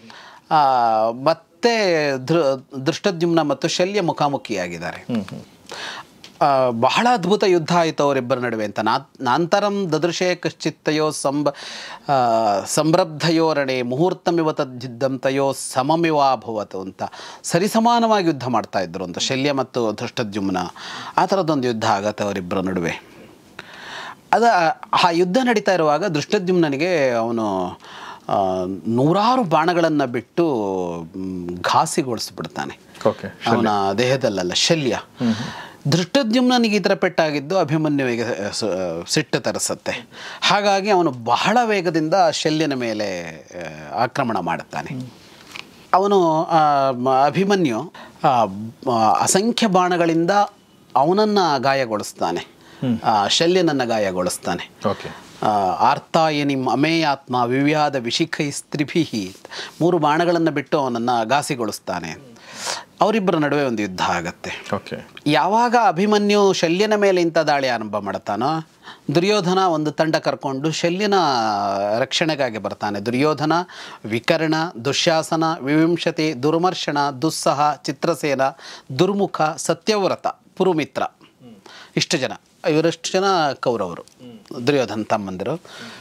Speaker 2: ಮತ್ತೆ ದೃ ದೃಷ್ಟದ್ಯುಮ್ನ ಮತ್ತು ಶಲ್ಯ ಮುಖಾಮುಖಿಯಾಗಿದ್ದಾರೆ. ಬಹಳ ಅದ್ಭುತ ಯುದ್ಧ ಆಯಿತು ಅವರಿಬ್ಬರ ನಡುವೆ ಅಂತ. ನಾ ನಾಂತರಂ ದದೃಶೇ ಕಶ್ಚಿತ್ತಯೋ ಸಂಬ ಸಂರಬ್ಧಯೋರಣೆ ಮುಹೂರ್ತಮಿವ ತದ್ಯುದ್ಧಂ ತಯೋ ಸಮಮಿವಾಭವತು ಅಂತ ಸರಿಸಮಾನವಾಗಿ ಯುದ್ಧ ಮಾಡ್ತಾ ಇದ್ರು ಅಂತ ಶಲ್ಯ ಮತ್ತು ದೃಷ್ಟದ್ಯುಮ್ನ. ಆ ಥರದ್ದೊಂದು ಯುದ್ಧ ಆಗತ್ತೆ ಅವರಿಬ್ಬರ ನಡುವೆ. ಅದ ಆ ಯುದ್ಧ ನಡೀತಾ ಇರುವಾಗ ದೃಷ್ಟದ್ಯುಮ್ನಿಗೆ ಅವನು ನೂರಾರು ಬಾಣಗಳನ್ನು ಬಿಟ್ಟು ಘಾಸಿಗೊಳಿಸ್ಬಿಡ್ತಾನೆ ಅವನ ದೇಹದಲ್ಲೆಲ್ಲ ಶಲ್ಯ. ದೃಷ್ಟದ್ಯುಮ್ನಿಗೆ ಈ ಥರ ಪೆಟ್ಟಾಗಿದ್ದು ಅಭಿಮನ್ಯುವಿಗೆ ಸಿಟ್ಟು ತರಿಸುತ್ತೆ. ಹಾಗಾಗಿ ಅವನು ಬಹಳ ವೇಗದಿಂದ ಶಲ್ಯನ ಮೇಲೆ ಆಕ್ರಮಣ ಮಾಡುತ್ತಾನೆ. ಅವನು ಅಭಿಮನ್ಯು ಅಸಂಖ್ಯ ಬಾಣಗಳಿಂದ ಅವನನ್ನು ಗಾಯಗೊಳಿಸ್ತಾನೆ, ಶಲ್ಯನನ್ನು ಗಾಯಗೊಳಿಸ್ತಾನೆ. ಆರ್ತಾಯ ನಿಮ್ಮ ಅಮೇಯಾತ್ಮ ವಿವ್ಯಾದ ವಿಶಿಖೈ ಸ್ತ್ರಿಭಿ, ಮೂರು ಬಾಣಗಳನ್ನು ಬಿಟ್ಟು ಅವನನ್ನು ಘಾಸಿಗೊಳಿಸ್ತಾನೆ. ಅವರಿಬ್ಬರ ನಡುವೆ ಒಂದು ಯುದ್ಧ ಆಗತ್ತೆ. ಯಾವಾಗ ಅಭಿಮನ್ಯು ಶಲ್ಯನ ಮೇಲೆ ಇಂಥ ದಾಳಿ ಆರಂಭ ಮಾಡ್ತಾನೋ, ದುರ್ಯೋಧನ ಒಂದು ತಂಡ ಕರ್ಕೊಂಡು ಶಲ್ಯನ ರಕ್ಷಣೆಗಾಗಿ ಬರ್ತಾನೆ. ದುರ್ಯೋಧನ, ವಿಕರ್ಣ, ದುಶ್ಯಾಸನ, ವಿವಿಂಶತಿ, ದುರ್ಮರ್ಷಣ, ದುಸ್ಸಹ, ಚಿತ್ರಸೇನ, ದುರ್ಮುಖ, ಸತ್ಯವ್ರತ, ಪುರುಮಿತ್ರ, ಇಷ್ಟು ಜನ. ಇವರಷ್ಟು ಜನ ಕೌರವರು, ದುರ್ಯೋಧನ ತಮ್ಮಂದಿರು.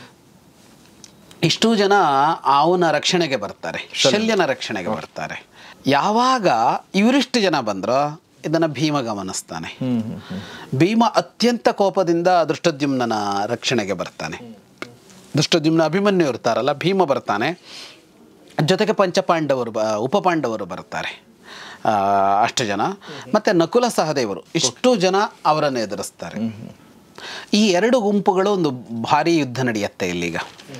Speaker 2: ಇಷ್ಟು ಜನ ಅವನ ರಕ್ಷಣೆಗೆ ಬರ್ತಾರೆ, ಶಲ್ಯನ ರಕ್ಷಣೆಗೆ ಬರ್ತಾರೆ. ಯಾವಾಗ ಇವರಿಷ್ಟು ಜನ ಬಂದ್ರೋ ಇದನ್ನು ಭೀಮ ಗಮನಿಸ್ತಾನೆ. ಭೀಮ ಅತ್ಯಂತ ಕೋಪದಿಂದ ದೃಷ್ಟದ್ಯುಮ್ನ ರಕ್ಷಣೆಗೆ ಬರ್ತಾನೆ. ದೃಷ್ಟದ್ಯುಮ್ನ ಅಭಿಮನ್ಯು ಇರ್ತಾರಲ್ಲ, ಭೀಮ ಬರ್ತಾನೆ. ಜೊತೆಗೆ ಪಂಚಪಾಂಡವರು ಉಪಪಾಂಡವರು ಬರ್ತಾರೆ, ಅಷ್ಟು ಜನ. ಮತ್ತು ನಕುಲ ಸಹದೇವರು, ಇಷ್ಟು ಜನ ಅವರನ್ನು ಎದುರಿಸ್ತಾರೆ. ಈ ಎರಡು ಗುಂಪುಗಳು ಒಂದು ಭಾರಿ ಯುದ್ಧ ನಡೆಯುತ್ತೆ ಇಲ್ಲೀಗ.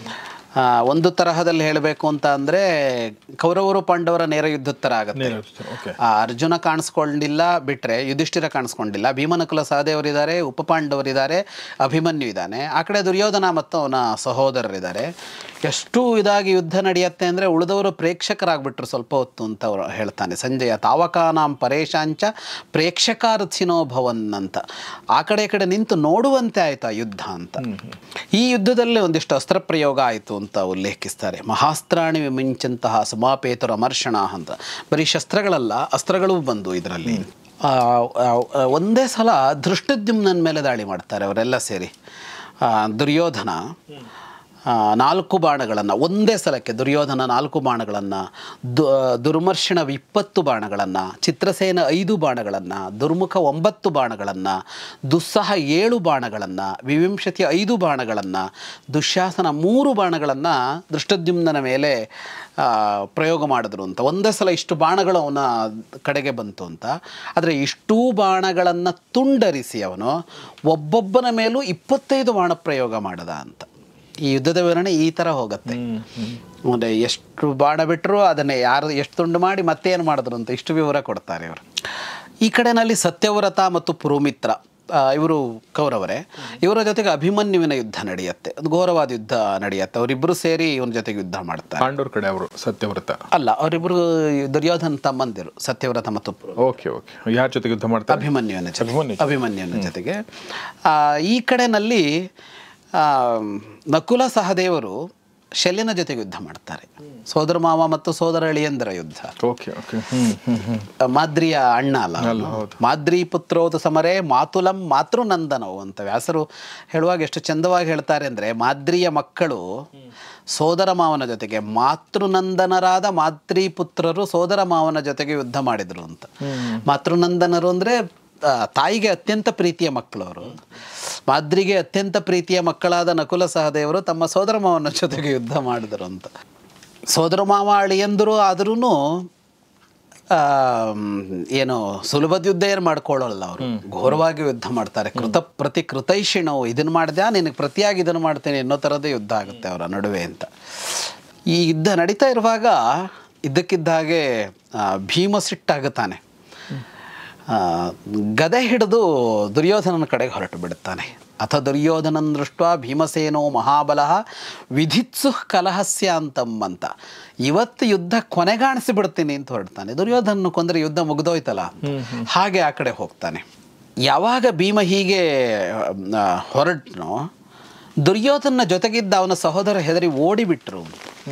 Speaker 2: ಒಂದು ತರಹದಲ್ಲಿ ಹೇಳಬೇಕು ಅಂತ ಅಂದರೆ ಕೌರವರು ಪಾಂಡವರ ನೇರ ಯುದ್ಧದ ಥರ ಆಗುತ್ತೆ. ಅರ್ಜುನ ಕಾಣಿಸ್ಕೊಂಡಿಲ್ಲ ಬಿಟ್ಟರೆ ಯುಧಿಷ್ಠಿರ ಕಾಣಿಸ್ಕೊಂಡಿಲ್ಲ, ಭೀಮನಕುಲ ಸಹದೇವರಿದ್ದಾರೆ, ಉಪಪಾಂಡವರಿದ್ದಾರೆ, ಅಭಿಮನ್ಯು ಇದ್ದಾನೆ, ಆ ಕಡೆ ದುರ್ಯೋಧನ ಮತ್ತು ಅವನ ಸಹೋದರರಿದ್ದಾರೆ. ಎಷ್ಟು ಇದಾಗಿ ಯುದ್ಧ ನಡೆಯುತ್ತೆ ಅಂದರೆ ಉಳಿದವರು ಪ್ರೇಕ್ಷಕರಾಗ್ಬಿಟ್ರು ಸ್ವಲ್ಪ ಹೊತ್ತು ಅಂತ ಅವರು ಹೇಳ್ತಾನೆ ಸಂಜಯ. ತಾವಕಾನಾಂ ಪರೇಶಾಂಚ ಪ್ರೇಕ್ಷಕಾರ್ಥಿನೋ ಭವನ್ ಅಂತ, ಆ ಕಡೆ ಈ ಕಡೆ ನಿಂತು ನೋಡುವಂತೆ ಆಯ್ತಾ ಯುದ್ಧ ಅಂತ. ಈ ಯುದ್ಧದಲ್ಲಿ ಒಂದಿಷ್ಟು ಅಸ್ತ್ರ ಪ್ರಯೋಗ ಆಯಿತು ಅಂತ ಉಲ್ಲೇಖಿಸ್ತಾರೆ. ಮಹಾಸ್ತ್ರಾಣಿ ವಿಮಿಂಚಂತಹ ಸಮಾಪೇತರ ಅಮರ್ಷಣ ಅಂತ, ಬರೀ ಶಸ್ತ್ರಗಳಲ್ಲ ಅಸ್ತ್ರಗಳು ಬಂದು ಇದರಲ್ಲಿ. ಒಂದೇ ಸಲ ಧೃಷ್ಟದ್ಯುಮ್ನನ ಮೇಲೆ ದಾಳಿ ಮಾಡ್ತಾರೆ ಅವರೆಲ್ಲ ಸೇರಿ. ದುರ್ಯೋಧನ ನಾಲ್ಕು ಬಾಣಗಳನ್ನು ಒಂದೇ ಸಲಕ್ಕೆ, ದುರ್ಯೋಧನ ನಾಲ್ಕು ಬಾಣಗಳನ್ನು, ದು ದುರ್ಮರ್ಷಣ ಇಪ್ಪತ್ತು ಬಾಣಗಳನ್ನು, ಚಿತ್ರಸೇನ ಐದು ಬಾಣಗಳನ್ನು, ದುರ್ಮುಖ ಒಂಬತ್ತು ಬಾಣಗಳನ್ನು, ದುಸ್ಸಹ ಏಳು ಬಾಣಗಳನ್ನು, ವಿವಿಂಶತಿ ಐದು ಬಾಣಗಳನ್ನು, ದುಶ್ಯಾಸನ ಮೂರು ಬಾಣಗಳನ್ನು ದೃಷ್ಟದ್ಯುಮ್ನನ ಮೇಲೆ ಪ್ರಯೋಗ ಮಾಡಿದ್ರು ಅಂತ. ಒಂದೇ ಸಲ ಇಷ್ಟು ಬಾಣಗಳು ಅವನ ಕಡೆಗೆ ಬಂತು ಅಂತ. ಆದರೆ ಇಷ್ಟೂ ಬಾಣಗಳನ್ನು ತುಂಡರಿಸಿ ಅವನು ಒಬ್ಬೊಬ್ಬನ ಮೇಲೂ ಇಪ್ಪತ್ತೈದು ಬಾಣ ಪ್ರಯೋಗ ಮಾಡದ ಅಂತ. ಈ ಯುದ್ಧದ ವಿವರಣೆ ಈ ಥರ ಹೋಗುತ್ತೆ. ಅಂದರೆ ಎಷ್ಟು ಬಾಣ ಬಿಟ್ಟರು ಅದನ್ನೇ ಯಾರು ಎಷ್ಟು ತುಂಡು ಮಾಡಿ ಮತ್ತೇನು ಮಾಡಿದ್ರು ಅಂತ ಇಷ್ಟು ವಿವರ ಕೊಡ್ತಾರೆ ಇವರು. ಈ ಕಡೆಯಲ್ಲಿ ಸತ್ಯವ್ರತ ಮತ್ತು ಪುರುಮಿತ್ರ ಇವರು ಕೌರವರೇ, ಇವರ ಜೊತೆಗೆ ಅಭಿಮನ್ಯುವಿನ ಯುದ್ಧ ನಡೆಯುತ್ತೆ. ಒಂದು ಘೋರವಾದ ಯುದ್ಧ ನಡೆಯುತ್ತೆ. ಅವರಿಬ್ಬರು ಸೇರಿ ಇವನ ಜೊತೆಗೆ ಯುದ್ಧ ಮಾಡ್ತಾರೆ.
Speaker 1: ಪಾಂಡವರ ಕಡೆ ಅವರು ಸತ್ಯವ್ರತ ಅಲ್ಲ,
Speaker 2: ಅವರಿಬ್ಬರು ದುರ್ಯೋಧನ ತಮ್ಮಂದಿರು ಸತ್ಯವ್ರತ ಮತ್ತು
Speaker 1: ಓಕೆ ಓಕೆ ಯಾರ ಜೊತೆಗೆ ಯುದ್ಧ ಮಾಡ್ತಾರೆ?
Speaker 2: ಅಭಿಮನ್ಯುವಿನ ಜೊತೆ ಅಭಿಮನ್ಯುವಿನ ಜೊತೆಗೆ. ಈ ಕಡೆಯಲ್ಲಿ ನಕುಲ ಸಹದೇವರು ಶಲ್ಯನ ಜೊತೆಗೆ ಯುದ್ಧ ಮಾಡ್ತಾರೆ. ಸೋದರ ಮಾವ ಮತ್ತು ಸೋದರ ಅಳಿಯಂದರ ಯುದ್ಧ. ಮಾದ್ರಿಯ ಅಣ್ಣ ಅಲ್ಲ, ಮಾದ್ರಿ ಪುತ್ರೋತ ಸಮರೇ ಮಾತುಲಂ ಮಾತೃನಂದನವು ಅಂತ ವ್ಯಾಸರು ಹೇಳುವಾಗ ಎಷ್ಟು ಚಂದವಾಗಿ ಹೇಳ್ತಾರೆ ಅಂದರೆ, ಮಾದ್ರಿಯ ಮಕ್ಕಳು ಸೋದರ ಮಾವನ ಜೊತೆಗೆ, ಮಾತೃನಂದನರಾದ ಮಾದ್ರಿ ಪುತ್ರರು ಸೋದರ ಮಾವನ ಜೊತೆಗೆ ಯುದ್ಧ ಮಾಡಿದರು ಅಂತ. ಮಾತೃನಂದನರು ಅಂದರೆ ತಾಯಿಗೆ ಅತ್ಯಂತ ಪ್ರೀತಿಯ ಮಕ್ಕಳು ಅವರು. ಮಾದ್ರಿಗೆ ಅತ್ಯಂತ ಪ್ರೀತಿಯ ಮಕ್ಕಳಾದ ನಕುಲ ಸಹದೇವರು ತಮ್ಮ ಸೋದರ ಮಾವನ ಜೊತೆಗೆ ಯುದ್ಧ ಮಾಡಿದರು ಅಂತ. ಸೋದರ ಮಾವ ಅಳಿಯಂದರು ಆದ್ರೂ ಏನು ಸುಲಭದ ಯುದ್ಧ ಏನು ಮಾಡ್ಕೊಳ್ಳಲ್ಲ ಅವರು, ಘೋರವಾಗಿ ಯುದ್ಧ ಮಾಡ್ತಾರೆ. ಕೃತ ಪ್ರತಿ ಕೃತೈಷಿಣವು, ಇದನ್ನು ಮಾಡಿದೆ ನಿನಗೆ ಪ್ರತಿಯಾಗಿ ಇದನ್ನು ಮಾಡ್ತೇನೆ ಅನ್ನೋ ಥರದೇ ಯುದ್ಧ ಆಗುತ್ತೆ ಅವರ ನಡುವೆ ಅಂತ. ಈ ಯುದ್ಧ ನಡೀತಾ ಇರುವಾಗ ಇದ್ದಕ್ಕಿದ್ದ ಹಾಗೆ ಭೀಮ ಸಿಟ್ಟಾಗುತ್ತಾನೆ. ಗದೆ ಹಿಡಿದು ದುರ್ಯೋಧನನ ಕಡೆಗೆ ಹೊರಟು ಬಿಡುತ್ತಾನೆ. ಅಥ ದುರ್ಯೋಧನನ್ ದೃಷ್ಟ ಭೀಮಸೇನೋ ಮಹಾಬಲ ವಿಧಿತ್ಸು ಕಲಹಸ್ಯ ಅಂತಂ ಅಂತ, ಇವತ್ತು ಯುದ್ಧ ಕೊನೆಗಾಣಿಸಿ ಬಿಡ್ತೀನಿ ಅಂತ ಹೊರಡ್ತಾನೆ. ದುರ್ಯೋಧನ ಕೊಂದರೆ ಯುದ್ಧ ಮುಗಿದೋಯ್ತಲ್ಲ, ಹಾಗೆ ಆ ಕಡೆ ಹೋಗ್ತಾನೆ. ಯಾವಾಗ ಭೀಮ ಹೀಗೆ ಹೊರಟ್ನೋ ದುರ್ಯೋಧನ ಜೊತೆಗಿದ್ದ ಅವನ ಸಹೋದರ ಹೆದರಿ ಓಡಿಬಿಟ್ರು.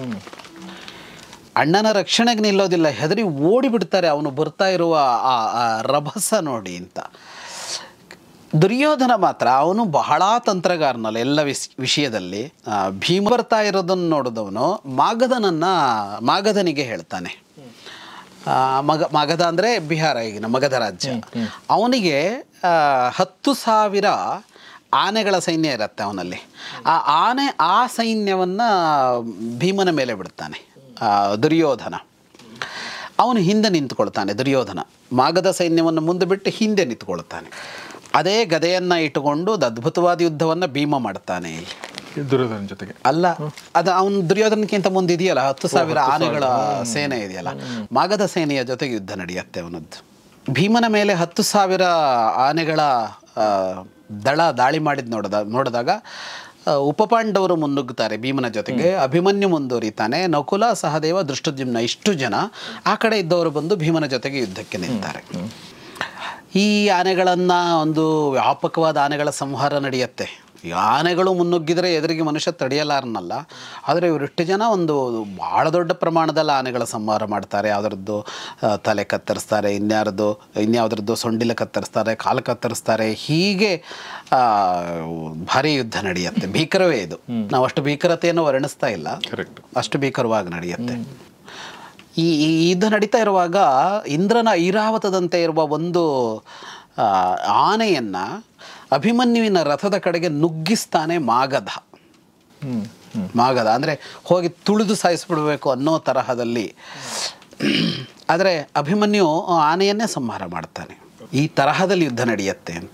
Speaker 2: ಅಣ್ಣನ ರಕ್ಷಣೆಗೆ ನಿಲ್ಲೋದಿಲ್ಲ, ಹೆದರಿ ಓಡಿಬಿಡ್ತಾರೆ ಅವನು ಬರ್ತಾ ಇರುವ ಆ ರಭಸ ನೋಡಿ ಅಂತ. ದುರ್ಯೋಧನ ಮಾತ್ರ ಅವನು ಬಹಳ ತಂತ್ರಗಾರನಲ್ಲ ಎಲ್ಲ ವಿಷ್ ವಿಷಯದಲ್ಲಿ. ಭೀಮ ಬರ್ತಾ ಇರೋದನ್ನು ನೋಡಿದವನು ಮಾಗಧನನ್ನು ಮಾಗಧನಿಗೆ ಹೇಳ್ತಾನೆ. ಮಗ ಮಗಧ ಅಂದರೆ ಬಿಹಾರ, ಈಗಿನ ಮಗಧ ರಾಜ್ಯ. ಅವನಿಗೆ ಹತ್ತು ಸಾವಿರ ಆನೆಗಳ ಸೈನ್ಯ ಇರುತ್ತೆ ಅವನಲ್ಲಿ. ಆ ಆನೆ ಆ ಸೈನ್ಯವನ್ನು ಭೀಮನ ಮೇಲೆ ಬಿಡ್ತಾನೆ ದುರ್ಯೋಧನ. ಅವನು ಹಿಂದೆ ನಿಂತ್ಕೊಳ್ತಾನೆ. ದುರ್ಯೋಧನ ಮಾಗಧ ಸೈನ್ಯವನ್ನು ಮುಂದೆ ಬಿಟ್ಟು ಹಿಂದೆ ನಿಂತ್ಕೊಳ್ತಾನೆ. ಅದೇ ಗದೆಯನ್ನು ಇಟ್ಟುಕೊಂಡು ಅದ್ಭುತವಾದ ಯುದ್ಧವನ್ನು ಭೀಮ ಮಾಡ್ತಾನೆ
Speaker 1: ದುರ್ಯೋಧನ ಜೊತೆಗೆ.
Speaker 2: ಅಲ್ಲ, ಅದು ಅವನು ದುರ್ಯೋಧನಕ್ಕಿಂತ ಮುಂದೆ ಇದೆಯಲ್ಲ, ಹತ್ತು ಸಾವಿರ ಆನೆಗಳ ಸೇನೆ ಇದೆಯಲ್ಲ, ಮಾಗಧ ಸೇನೆಯ ಜೊತೆಗೆ ಯುದ್ಧ ನಡೆಯುತ್ತೆ ಅವನದ್ದು. ಭೀಮನ ಮೇಲೆ ಹತ್ತು ಸಾವಿರ ಆನೆಗಳ ದಳ ದಾಳಿ ಮಾಡಿದ್ ನೋಡಿದ ನೋಡಿದಾಗ ಉಪಪಾಂಡವರು ಮುನ್ನುಗ್ಗುತ್ತಾರೆ ಭೀಮನ ಜೊತೆಗೆ. ಅಭಿಮನ್ಯು ಮುಂದುವರಿತಾನೆ. ನಕುಲ ಸಹದೇವ ದೃಷ್ಟದ್ಯುಮ್ನ ಇಷ್ಟು ಜನ ಆ ಕಡೆ ಇದ್ದವರು ಬಂದು ಭೀಮನ ಜೊತೆಗೆ ಯುದ್ಧಕ್ಕೆ ನಿಲ್ತಾರೆ. ಈ ಆನೆಗಳನ್ನು ಒಂದು ವ್ಯಾಪಕವಾದ ಆನೆಗಳ ಸಂಹಾರ ನಡೆಯುತ್ತೆ. ಈ ಆನೆಗಳು ಮುನ್ನುಗ್ಗಿದರೆ ಎದುರಿಗೆ ಮನುಷ್ಯ ತಡೆಯಲಾರನಲ್ಲ. ಆದರೆ ಇವರಿಷ್ಟು ಜನ ಒಂದು ಭಾಳ ದೊಡ್ಡ ಪ್ರಮಾಣದಲ್ಲಿ ಆನೆಗಳ ಸಂಹಾರ ಮಾಡ್ತಾರೆ. ಯಾವುದ್ರದ್ದು ತಲೆ ಕತ್ತರಿಸ್ತಾರೆ, ಇನ್ಯಾರದ್ದು ಇನ್ಯಾವುದ್ರದ್ದು ಸೊಂಡಿಲ ಕತ್ತರಿಸ್ತಾರೆ, ಕಾಲು ಕತ್ತರಿಸ್ತಾರೆ. ಹೀಗೆ ಭಾರಿ ಯುದ್ಧ ನಡೆಯುತ್ತೆ. ಭೀಕರವೇ ಇದು. ನಾವು ಅಷ್ಟು ಭೀಕರತೆಯನ್ನು ವರ್ಣಿಸ್ತಾ ಇಲ್ಲ, ಅಷ್ಟು ಭೀಕರವಾಗಿ ನಡೆಯುತ್ತೆ. ಈ ಈ ಯುದ್ಧ ನಡೀತಾ ಇರುವಾಗ ಇಂದ್ರನ ಐರಾವತದಂತೆ ಇರುವ ಒಂದು ಆನೆಯನ್ನು ಅಭಿಮನ್ಯುವಿನ ರಥದ ಕಡೆಗೆ ನುಗ್ಗಿಸ್ತಾನೆ ಮಾಗಧ. ಮಾಗಧ ಅಂದರೆ ಹೋಗಿ ತುಳಿದು ಸಾಯಿಸ್ಬಿಡ್ಬೇಕು ಅನ್ನೋ ತರಹದಲ್ಲಿ. ಆದರೆ ಅಭಿಮನ್ಯು ಆನೆಯನ್ನೇ ಸಂಹಾರ ಮಾಡ್ತಾನೆ. ಈ ತರಹದಲ್ಲಿ ಯುದ್ಧ ನಡೆಯುತ್ತೆ ಅಂತ.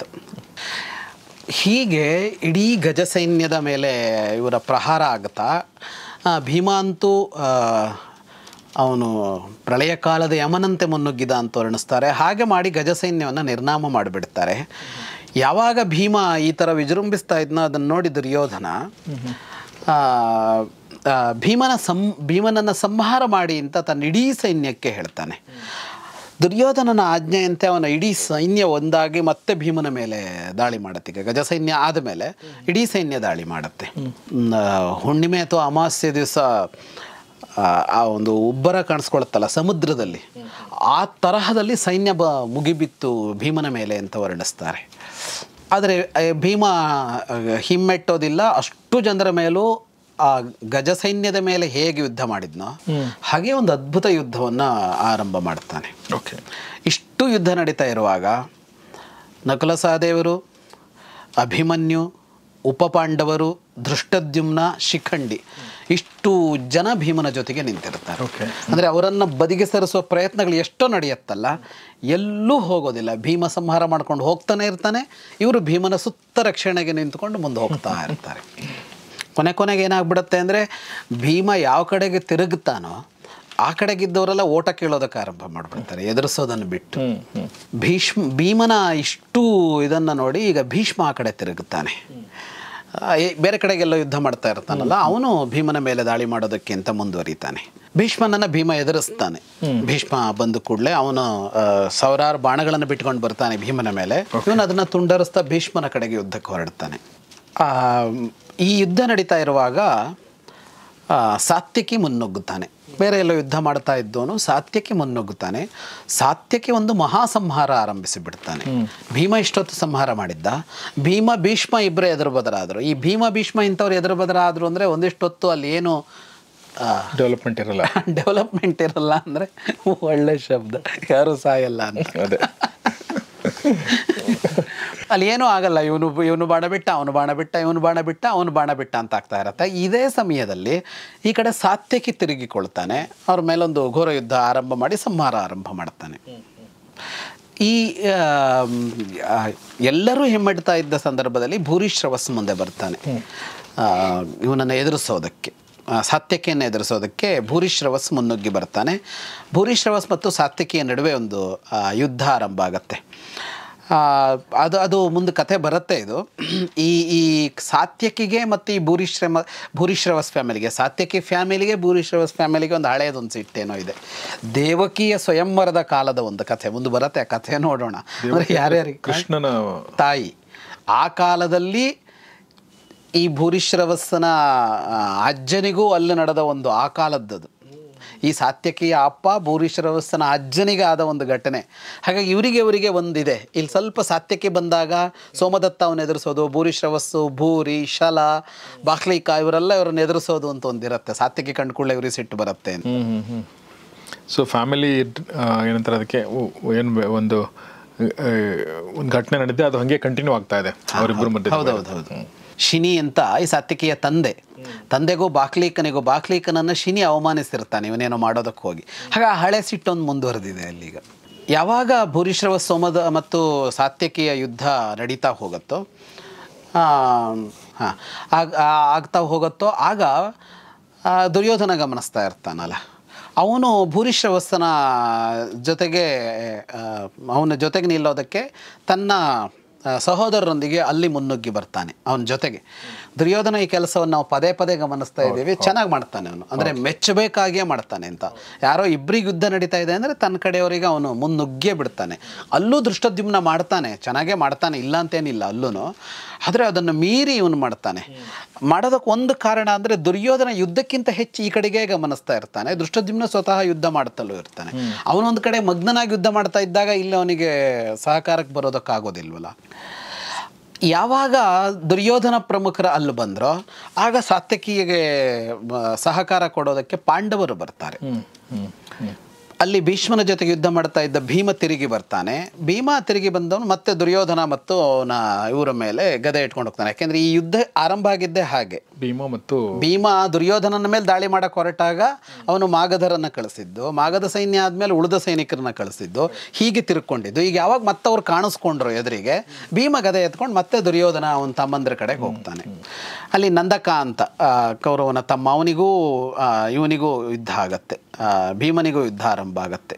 Speaker 2: ಹೀಗೆ ಇಡೀ ಗಜ ಸೈನ್ಯದ ಮೇಲೆ ಇವರ ಪ್ರಹಾರ ಆಗುತ್ತಾ ಭೀಮ ಅಂತೂ ಅವನು ಪ್ರಳಯ ಕಾಲದ ಯಮನಂತೆ ಮುನ್ನುಗ್ಗಿದ ಅಂತ ವರ್ಣಿಸ್ತಾರೆ. ಹಾಗೆ ಮಾಡಿ ಗಜ ಸೈನ್ಯವನ್ನು ನಿರ್ನಾಮ ಮಾಡಿಬಿಡ್ತಾರೆ. ಯಾವಾಗ ಭೀಮ ಈ ಥರ ವಿಜೃಂಭಿಸ್ತಾ ಇದ್ನೋ ಅದನ್ನು ನೋಡಿ ದುರ್ಯೋಧನ ಭೀಮನ ಸಂ ಭೀಮನನ್ನು ಸಂಹಾರ ಮಾಡಿ ಅಂತ ತನ್ನ ಇಡೀ ಸೈನ್ಯಕ್ಕೆ ಹೇಳ್ತಾನೆ. ದುರ್ಯೋಧನನ ಆಜ್ಞೆಯಂತೆ ಅವನ ಇಡೀ ಸೈನ್ಯ ಒಂದಾಗಿ ಮತ್ತೆ ಭೀಮನ ಮೇಲೆ ದಾಳಿ ಮಾಡುತ್ತೆ. ಈಗ ಗಜ ಸೈನ್ಯ ಆದಮೇಲೆ ಇಡೀ ಸೈನ್ಯ ದಾಳಿ ಮಾಡುತ್ತೆ. ಹುಣ್ಣಿಮೆ ಅಥವಾ ಅಮಾವಾಸ್ಯೆ ದಿವಸ ಆ ಒಂದು ಉಬ್ಬರ ಕಾಣಿಸ್ಕೊಳುತ್ತಲ್ಲ ಸಮುದ್ರದಲ್ಲಿ, ಆ ತರಹದಲ್ಲಿ ಸೈನ್ಯ ಬ ಮುಗಿಬಿತ್ತು ಭೀಮನ ಮೇಲೆ ಅಂತ ವರ್ಣಿಸ್ತಾರೆ. ಆದರೆ ಭೀಮ ಹಿಮ್ಮೆಟ್ಟೋದಿಲ್ಲ. ಅಷ್ಟು ಜನರ ಮೇಲೂ ಆ ಗಜ ಸೈನ್ಯದ ಮೇಲೆ ಹೇಗೆ ಯುದ್ಧ ಮಾಡಿದ್ನೋ ಹಾಗೆ ಒಂದು ಅದ್ಭುತ ಯುದ್ಧವನ್ನು ಆರಂಭ ಮಾಡ್ತಾನೆ.
Speaker 1: ಓಕೆ,
Speaker 2: ಇಷ್ಟು ಯುದ್ಧ ನಡೀತಾ ಇರುವಾಗ ನಕುಲ ಸಹದೇವರು, ಅಭಿಮನ್ಯು, ಉಪಪಾಂಡವರು, ಧೃಷ್ಟದ್ಯುಮ್ನ, ಶಿಖಂಡಿ ಇಷ್ಟು ಜನ ಭೀಮನ ಜೊತೆಗೆ ನಿಂತಿರ್ತಾರೆ.
Speaker 1: ಓಕೆ,
Speaker 2: ಅಂದರೆ ಅವರನ್ನು ಬದಿಗೆ ಸರಿಸುವ ಪ್ರಯತ್ನಗಳು ಎಷ್ಟೋ ನಡೆಯುತ್ತಲ್ಲ, ಎಲ್ಲೂ ಹೋಗೋದಿಲ್ಲ. ಭೀಮ ಸಂಹಾರ ಮಾಡ್ಕೊಂಡು ಹೋಗ್ತಾನೆ ಇರ್ತಾನೆ, ಇವರು ಭೀಮನ ಸುತ್ತ ರಕ್ಷಣೆಗೆ ನಿಂತ್ಕೊಂಡು ಮುಂದೆ ಹೋಗ್ತಾ ಇರ್ತಾರೆ. ಕೊನೆ ಕೊನೆಗೆ ಏನಾಗ್ಬಿಡುತ್ತೆ ಅಂದರೆ ಭೀಮ ಯಾವ ಕಡೆಗೆ ತಿರುಗುತ್ತಾನೋ ಆ ಕಡೆಗಿದ್ದವರೆಲ್ಲ ಓಟ ಕೇಳೋದಕ್ಕೆ ಆರಂಭ ಮಾಡಿಬಿಡ್ತಾರೆ, ಎದುರಿಸೋದನ್ನು ಬಿಟ್ಟು. ಭೀಷ್ಮ ಭೀಮನ ಇಷ್ಟು ಇದನ್ನು ನೋಡಿ ಈಗ ಭೀಷ್ಮ ಆ ಕಡೆ ತಿರುಗುತ್ತಾನೆ. ಬೇರೆ ಕಡೆಗೆಲ್ಲ ಯುದ್ಧ ಮಾಡ್ತಾ ಇರ್ತಾನಲ್ಲ, ಅವನು ಭೀಮನ ಮೇಲೆ ದಾಳಿ ಮಾಡೋದಕ್ಕೆ ಅಂತ ಮುಂದುವರಿತಾನೆ. ಭೀಷ್ಮನನ್ನು ಭೀಮ ಎದುರಿಸ್ತಾನೆ. ಭೀಷ್ಮ ಬಂದ ಕೂಡಲೇ ಅವನು ಸಾವಿರಾರು ಬಾಣಗಳನ್ನು ಬಿಟ್ಕೊಂಡು ಬರ್ತಾನೆ ಭೀಮನ ಮೇಲೆ. ಇವನು ಅದನ್ನು ತುಂಡರಿಸ್ತಾ ಭೀಷ್ಮನ ಕಡೆಗೆ ಯುದ್ಧಕ್ಕೆ ಹೊರಡ್ತಾನೆ. ಈ ಯುದ್ಧ ನಡೀತಾ ಇರುವಾಗ ಸಾತ್ಯಕಿ ಮುನ್ನುಗ್ಗುತ್ತಾನೆ. ಬೇರೆ ಎಲ್ಲ ಯುದ್ಧ ಮಾಡ್ತಾ ಇದ್ದವನು ಸಾತ್ಯಕಿ ಮುನ್ನುಗ್ಗುತ್ತಾನೆ. ಸಾತ್ಯಕಿ ಒಂದು ಮಹಾಸಂಹಾರ ಆರಂಭಿಸಿ ಬಿಡ್ತಾನೆ. ಭೀಮ ಇಷ್ಟೊತ್ತು ಸಂಹಾರ ಮಾಡಿದ್ದ, ಭೀಮ ಭೀಷ್ಮ ಇಬ್ಬರೇ ಎದುರು ಬದರಾದರು. ಈ ಭೀಮ ಭೀಷ್ಮ ಇಂಥವ್ರು ಎದುರು ಬದರಾದರು ಅಂದರೆ ಒಂದಿಷ್ಟೊತ್ತು ಅಲ್ಲಿ ಏನು
Speaker 1: ಡೆವಲಪ್ಮೆಂಟ್ ಇರಲ್ಲ
Speaker 2: ಡೆವಲಪ್ಮೆಂಟ್ ಇರಲ್ಲ ಅಂದರೆ ಒಳ್ಳೆ ಶಬ್ದ, ಯಾರು ಸಾಯಲ್ಲ ಅಂತ.
Speaker 1: ಅದೇ
Speaker 2: ಅಲ್ಲಿ ಏನೂ ಆಗಲ್ಲ. ಇವನು ಇವನು ಬಾಣ ಬಿಟ್ಟ, ಅವನು ಬಾಣ ಬಿಟ್ಟ, ಇವನು ಬಾಣ ಬಿಟ್ಟ, ಅವನು ಬಾಣ ಬಿಟ್ಟ ಅಂತ ಆಗ್ತಾ ಇರತ್ತೆ. ಇದೇ ಸಮಯದಲ್ಲಿ ಈ ಕಡೆ ಸಾತ್ಯಕಿ ತಿರುಗಿಕೊಳ್ತಾನೆ. ಅವ್ರ ಮೇಲೊಂದು ಘೋರ ಯುದ್ಧ ಆರಂಭ ಮಾಡಿ ಸಂಹಾರ ಆರಂಭ ಮಾಡ್ತಾನೆ. ಈ ಎಲ್ಲರೂ ಹಿಮ್ಮೆಡ್ತಾ ಇದ್ದ ಸಂದರ್ಭದಲ್ಲಿ ಭೂರಿಶ್ರವಸ್ ಮುಂದೆ ಬರ್ತಾನೆ ಇವನನ್ನು ಎದುರಿಸೋದಕ್ಕೆ. ಸಾತ್ಯಕಿಯನ್ನು ಎದುರಿಸೋದಕ್ಕೆ ಭೂರಿಶ್ರವಸ್ ಮುನ್ನುಗ್ಗಿ ಬರ್ತಾನೆ. ಭೂರಿಶ್ರವಸ್ ಮತ್ತು ಸಾತ್ಯಕಿಯ ನಡುವೆ ಒಂದು ಯುದ್ಧ ಆರಂಭ ಆಗತ್ತೆ. ಅದು ಅದು ಮುಂದೆ ಕಥೆ ಬರುತ್ತೆ. ಇದು ಈ ಈ ಸಾತ್ಯಕಿಗೆ ಮತ್ತು ಈ ಭೂರಿಶ್ರಮ ಭೂರಿಶ್ರವಸ್ ಫ್ಯಾಮಿಲಿಗೆ, ಸಾತ್ಯಕಿ ಫ್ಯಾಮಿಲಿಗೆ ಭೂರಿಶ್ರವಸ್ ಫ್ಯಾಮಿಲಿಗೆ ಒಂದು ಹಳೆಯದೊಂದು ಸಿಟ್ಟೇನೋ ಇದೆ. ದೇವಕಿಯ ಸ್ವಯಂವರದ ಕಾಲದ ಒಂದು ಕಥೆ ಮುಂದೆ ಬರುತ್ತೆ. ಆ ಕಥೆ ನೋಡೋಣ. ಅಂದರೆ ಯಾರ್ಯಾರಿಗೆ
Speaker 1: ಕೃಷ್ಣನ
Speaker 2: ತಾಯಿ ಆ ಕಾಲದಲ್ಲಿ ಈ ಭೂರಿಶ್ರವಸ್ಸನ ಅಜ್ಜನಿಗೂ ಅಲ್ಲಿ ನಡೆದ ಒಂದು ಆ ಕಾಲದ್ದದು. ಈ ಸಾತ್ಯಕಿಯ ಅಪ್ಪ ಭೂರಿಶ್ರವಸ್ಸನ ಅಜ್ಜನಿಗೆ ಆದ ಒಂದು ಘಟನೆ. ಹಾಗಾಗಿ ಇವರಿಗೆ ಇವರಿಗೆ ಒಂದಿದೆ. ಇಲ್ಲಿ ಸ್ವಲ್ಪ ಸಾತ್ಯಕಿ ಬಂದಾಗ ಸೋಮದತ್ತ ಅವನ್ನ ಎದುರಿಸೋದು, ಭೂರಿಶ್ರವಸ್ಸು, ಭೂರಿ, ಶಲ, ಬಾಕ್ಲೀಕ ಇವರೆಲ್ಲ ಇವರನ್ನು ಎದುರಿಸೋದು ಅಂತ ಒಂದಿರುತ್ತೆ. ಸಾತ್ಯಕಿ ಕಂಡುಕೊಳ್ಳೆ ಇವರಿಗೆ ಸಿಟ್ಟು ಬರುತ್ತೆ.
Speaker 1: ಸೊ ಫ್ಯಾಮಿಲಿ ಏನಂತಾರೆ ಅದಕ್ಕೆ ಏನು ಒಂದು ಒಂದು ಘಟನೆ ನಡೆದಿದೆ, ಅದು ಹಾಗೆ ಕಂಟಿನ್ಯೂ ಆಗ್ತಾ ಇದೆ ಅವರಿಬ್ಬರ ಮಧ್ಯೆ.
Speaker 2: ಹೌದೌದು ಹೌದು. ಶಿನಿ ಅಂತ ಈ ಸಾತ್ಯಕಿಯ ತಂದೆ, ತಂದೆಗೂ ಬಾಕ್ಲೀಕನಿಗೂ, ಬಾಕ್ಲೀಕನನ್ನು ಶಿನಿ ಅವಮಾನಿಸಿರ್ತಾನೆ ಇವನೇನೋ ಮಾಡೋದಕ್ಕೆ ಹೋಗಿ. ಹಾಗೆ ಆ ಹಳೆ ಸಿಟ್ಟೊಂದು ಮುಂದುವರೆದಿದೆ ಅಲ್ಲಿಗ. ಯಾವಾಗ ಭೂರಿಶ್ರವ ಸೋಮದ ಮತ್ತು ಸಾತ್ಯಕಿಯ ಯುದ್ಧ ನಡೀತಾ ಹೋಗುತ್ತೋ ಹಾಂ ಆಗ ಆಗ್ತಾ ಹೋಗುತ್ತೋ ಆಗ ದುರ್ಯೋಧನ ಗಮನಿಸ್ತಾ ಇರ್ತಾನಲ್ಲ, ಅವನು ಭೂರಿಶ್ರವಸ್ಸನ ಜೊತೆಗೆ ಅವನ ಜೊತೆಗೆ ನಿಲ್ಲೋದಕ್ಕೆ ತನ್ನ ಸಹೋದರರೊಂದಿಗೆ ಅಲ್ಲಿ ಮುನ್ನುಗ್ಗಿ ಬರ್ತಾನೆ ಅವನ ಜೊತೆಗೆ. ದುರ್ಯೋಧನ ಈ ಕೆಲಸವನ್ನು ನಾವು ಪದೇ ಪದೇ ಗಮನಿಸ್ತಾ ಇದ್ದೀವಿ. ಚೆನ್ನಾಗಿ ಮಾಡ್ತಾನೆ ಅವನು, ಅಂದರೆ ಮೆಚ್ಚಬೇಕಾಗಿಯೇ ಮಾಡ್ತಾನೆ ಅಂತ. ಯಾರೋ ಇಬ್ಬರಿಗೆ ಯುದ್ಧ ನಡೀತಾ ಇದೆ ಅಂದರೆ ತನ್ನ ಕಡೆಯವರಿಗೆ ಅವನು ಮುನ್ನುಗ್ಗೇ ಬಿಡ್ತಾನೆ. ಅಲ್ಲೂ ದೃಷ್ಟದ್ಯುಮ್ನ ಮಾಡ್ತಾನೆ, ಚೆನ್ನಾಗೇ ಮಾಡ್ತಾನೆ, ಇಲ್ಲ ಅಂತೇನಿಲ್ಲ ಅಲ್ಲೂ. ಆದರೆ ಅದನ್ನು ಮೀರಿ ಇವನು ಮಾಡ್ತಾನೆ. ಮಾಡೋದಕ್ಕೆ ಒಂದು ಕಾರಣ ಅಂದರೆ ದುರ್ಯೋಧನ ಯುದ್ಧಕ್ಕಿಂತ ಹೆಚ್ಚು ಈ ಕಡೆಗೆ ಗಮನಿಸ್ತಾ ಇರ್ತಾನೆ. ದೃಷ್ಟದ್ಯುಮ್ನ ಸ್ವತಃ ಯುದ್ಧ ಮಾಡ್ತಲೂ ಇರ್ತಾನೆ. ಅವನೊಂದು ಕಡೆ ಮಗ್ನನಾಗಿ ಯುದ್ಧ ಮಾಡ್ತಾ ಇದ್ದಾಗ ಇಲ್ಲಿ ಅವನಿಗೆ ಸಹಕಾರಕ್ಕೆ ಬರೋದಕ್ಕಾಗೋದಿಲ್ವಲ್ಲ. ಯಾವಾಗ ದುರ್ಯೋಧನ ಪ್ರಮುಖರ ಅಲ್ಲಿ ಬಂದರೋ ಆಗ ಸಾತ್ಯಕಿಗೆ ಸಹಕಾರ ಕೊಡೋದಕ್ಕೆ ಪಾಂಡವರು ಬರ್ತಾರೆ. ಅಲ್ಲಿ ಭೀಷ್ಮನ ಜೊತೆಗೆ ಯುದ್ಧ ಮಾಡ್ತಾ ಇದ್ದ ಭೀಮ ತಿರುಗಿ ಬರ್ತಾನೆ. ಭೀಮ ತಿರುಗಿ ಬಂದವನು ಮತ್ತೆ ದುರ್ಯೋಧನ ಮತ್ತು ಅವನ ಇವರ ಮೇಲೆ ಗದೆ ಇಟ್ಕೊಂಡು ಹೋಗ್ತಾನೆ. ಯಾಕೆಂದ್ರೆ ಈ ಯುದ್ಧ ಆರಂಭ ಆಗಿದ್ದೇ ಹಾಗೆ.
Speaker 1: ಭೀಮ ಮತ್ತು
Speaker 2: ಭೀಮ ದುರ್ಯೋಧನನ ಮೇಲೆ ದಾಳಿ ಮಾಡಕ್ಕೆ ಹೊರಟಾಗ ಅವನು ಮಾಗಧರನ್ನು ಕಳಿಸಿದ್ದು, ಮಾಗಧ ಸೈನ್ಯ ಆದಮೇಲೆ ಉಳಿದ ಸೈನಿಕರನ್ನ ಕಳಿಸಿದ್ದು, ಹೀಗೆ ತಿರ್ಕೊಂಡಿದ್ದು. ಈಗ ಯಾವಾಗ ಮತ್ತೆ ಅವ್ರು ಕಾಣಿಸ್ಕೊಂಡ್ರು ಎದುರಿಗೆ, ಭೀಮ ಗದೆ ಎತ್ಕೊಂಡು ಮತ್ತೆ ದುರ್ಯೋಧನ ಅವನ ತಮ್ಮಂದ್ರ ಕಡೆಗೆ ಹೋಗ್ತಾನೆ. ಅಲ್ಲಿ ನಂದಕ ಅಂತ ಕೌರವನ ತಮ್ಮ, ಅವನಿಗೂ ಇವನಿಗೂ ಯುದ್ಧ ಆಗತ್ತೆ, ಭೀಮನಿಗೂ ಯುದ್ಧ ಆರಂಭ ಆಗತ್ತೆ.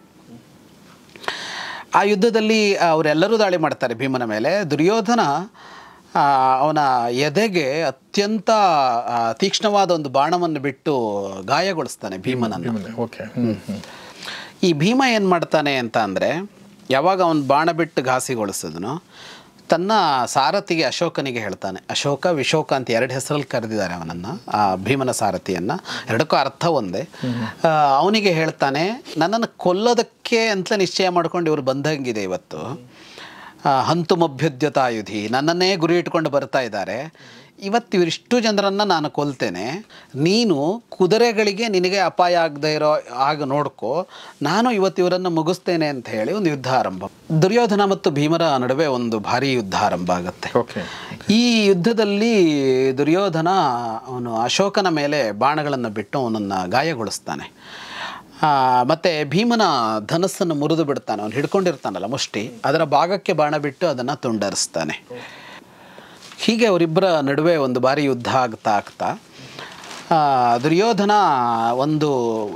Speaker 2: ಆ ಯುದ್ಧದಲ್ಲಿ ಅವರೆಲ್ಲರೂ ದಾಳಿ ಮಾಡ್ತಾರೆ ಭೀಮನ ಮೇಲೆ. ದುರ್ಯೋಧನ ಅವನ ಎದೆಗೆ ಅತ್ಯಂತ ತೀಕ್ಷ್ಣವಾದ ಒಂದು ಬಾಣವನ್ನು ಬಿಟ್ಟು ಗಾಯಗೊಳಿಸ್ತಾನೆ ಭೀಮನನ್ನು. ಈ ಭೀಮ ಏನು ಮಾಡ್ತಾನೆ ಅಂತ ಅಂದರೆ, ಯಾವಾಗ ಅವನು ಬಾಣ ಬಿಟ್ಟು ಘಾಸಿಗೊಳಿಸಿದನು, ತನ್ನ ಸಾರಥಿಗೆ ಅಶೋಕನಿಗೆ ಹೇಳ್ತಾನೆ. ಅಶೋಕ ವಿಶೋಕ ಅಂತ ಎರಡು ಹೆಸರಲ್ಲಿ ಕರೆದಿದ್ದಾರೆ ಅವನನ್ನು, ಆ ಭೀಮನ ಸಾರಥಿಯನ್ನು. ಎರಡಕ್ಕೂ ಅರ್ಥ ಒಂದೇ. ಅವನಿಗೆ ಹೇಳ್ತಾನೆ, ನನ್ನನ್ನು ಕೊಲ್ಲೋದಕ್ಕೆ ಅಂತ ನಿಶ್ಚಯ ಮಾಡ್ಕೊಂಡು ಇವರು ಬಂದಂಗಿದೆ ಇವತ್ತು. ಹಂತುಮಭ್ಯುದ್ಯತಾಯುಧಿ, ನನ್ನನ್ನೇ ಗುರಿ ಇಟ್ಕೊಂಡು ಬರ್ತಾ ಇದ್ದಾರೆ. ಇವತ್ತು ಇವರಿಷ್ಟು ಜನರನ್ನು ನಾನು ಕೊಲ್ತೇನೆ, ನೀನು ಕುದುರೆಗಳಿಗೆ ನಿನಗೆ ಅಪಾಯ ಆಗದೆ ಇರೋ ಆಗ ನೋಡ್ಕೋ, ನಾನು ಇವತ್ತು ಇವರನ್ನು ಮುಗಿಸ್ತೇನೆ ಅಂತ ಹೇಳಿ ಒಂದು ಯುದ್ಧ ಆರಂಭ. ದುರ್ಯೋಧನ ಮತ್ತು ಭೀಮರ ನಡುವೆ ಒಂದು ಭಾರಿ ಯುದ್ಧ ಆರಂಭ ಆಗುತ್ತೆ. ಈ ಯುದ್ಧದಲ್ಲಿ ದುರ್ಯೋಧನ ಅವನು ಅಶೋಕನ ಮೇಲೆ ಬಾಣಗಳನ್ನು ಬಿಟ್ಟು ಅವನನ್ನು ಗಾಯಗೊಳಿಸ್ತಾನೆ. ಮತ್ತು ಭೀಮನ ಧನಸ್ಸನ್ನು ಮುರಿದು ಬಿಡ್ತಾನೆ. ಅವನು ಹಿಡ್ಕೊಂಡಿರ್ತಾನಲ್ಲ ಮುಷ್ಟಿ, ಅದರ ಭಾಗಕ್ಕೆ ಬಾಣ ಬಿಟ್ಟು ಅದನ್ನು ತುಂಡರಿಸ್ತಾನೆ. ಹೀಗೆ ಅವರಿಬ್ಬರ ನಡುವೆ ಒಂದು ಬಾರಿ ಯುದ್ಧ ಆಗ್ತಾ ಆಗ್ತಾ ದುರ್ಯೋಧನ ಒಂದು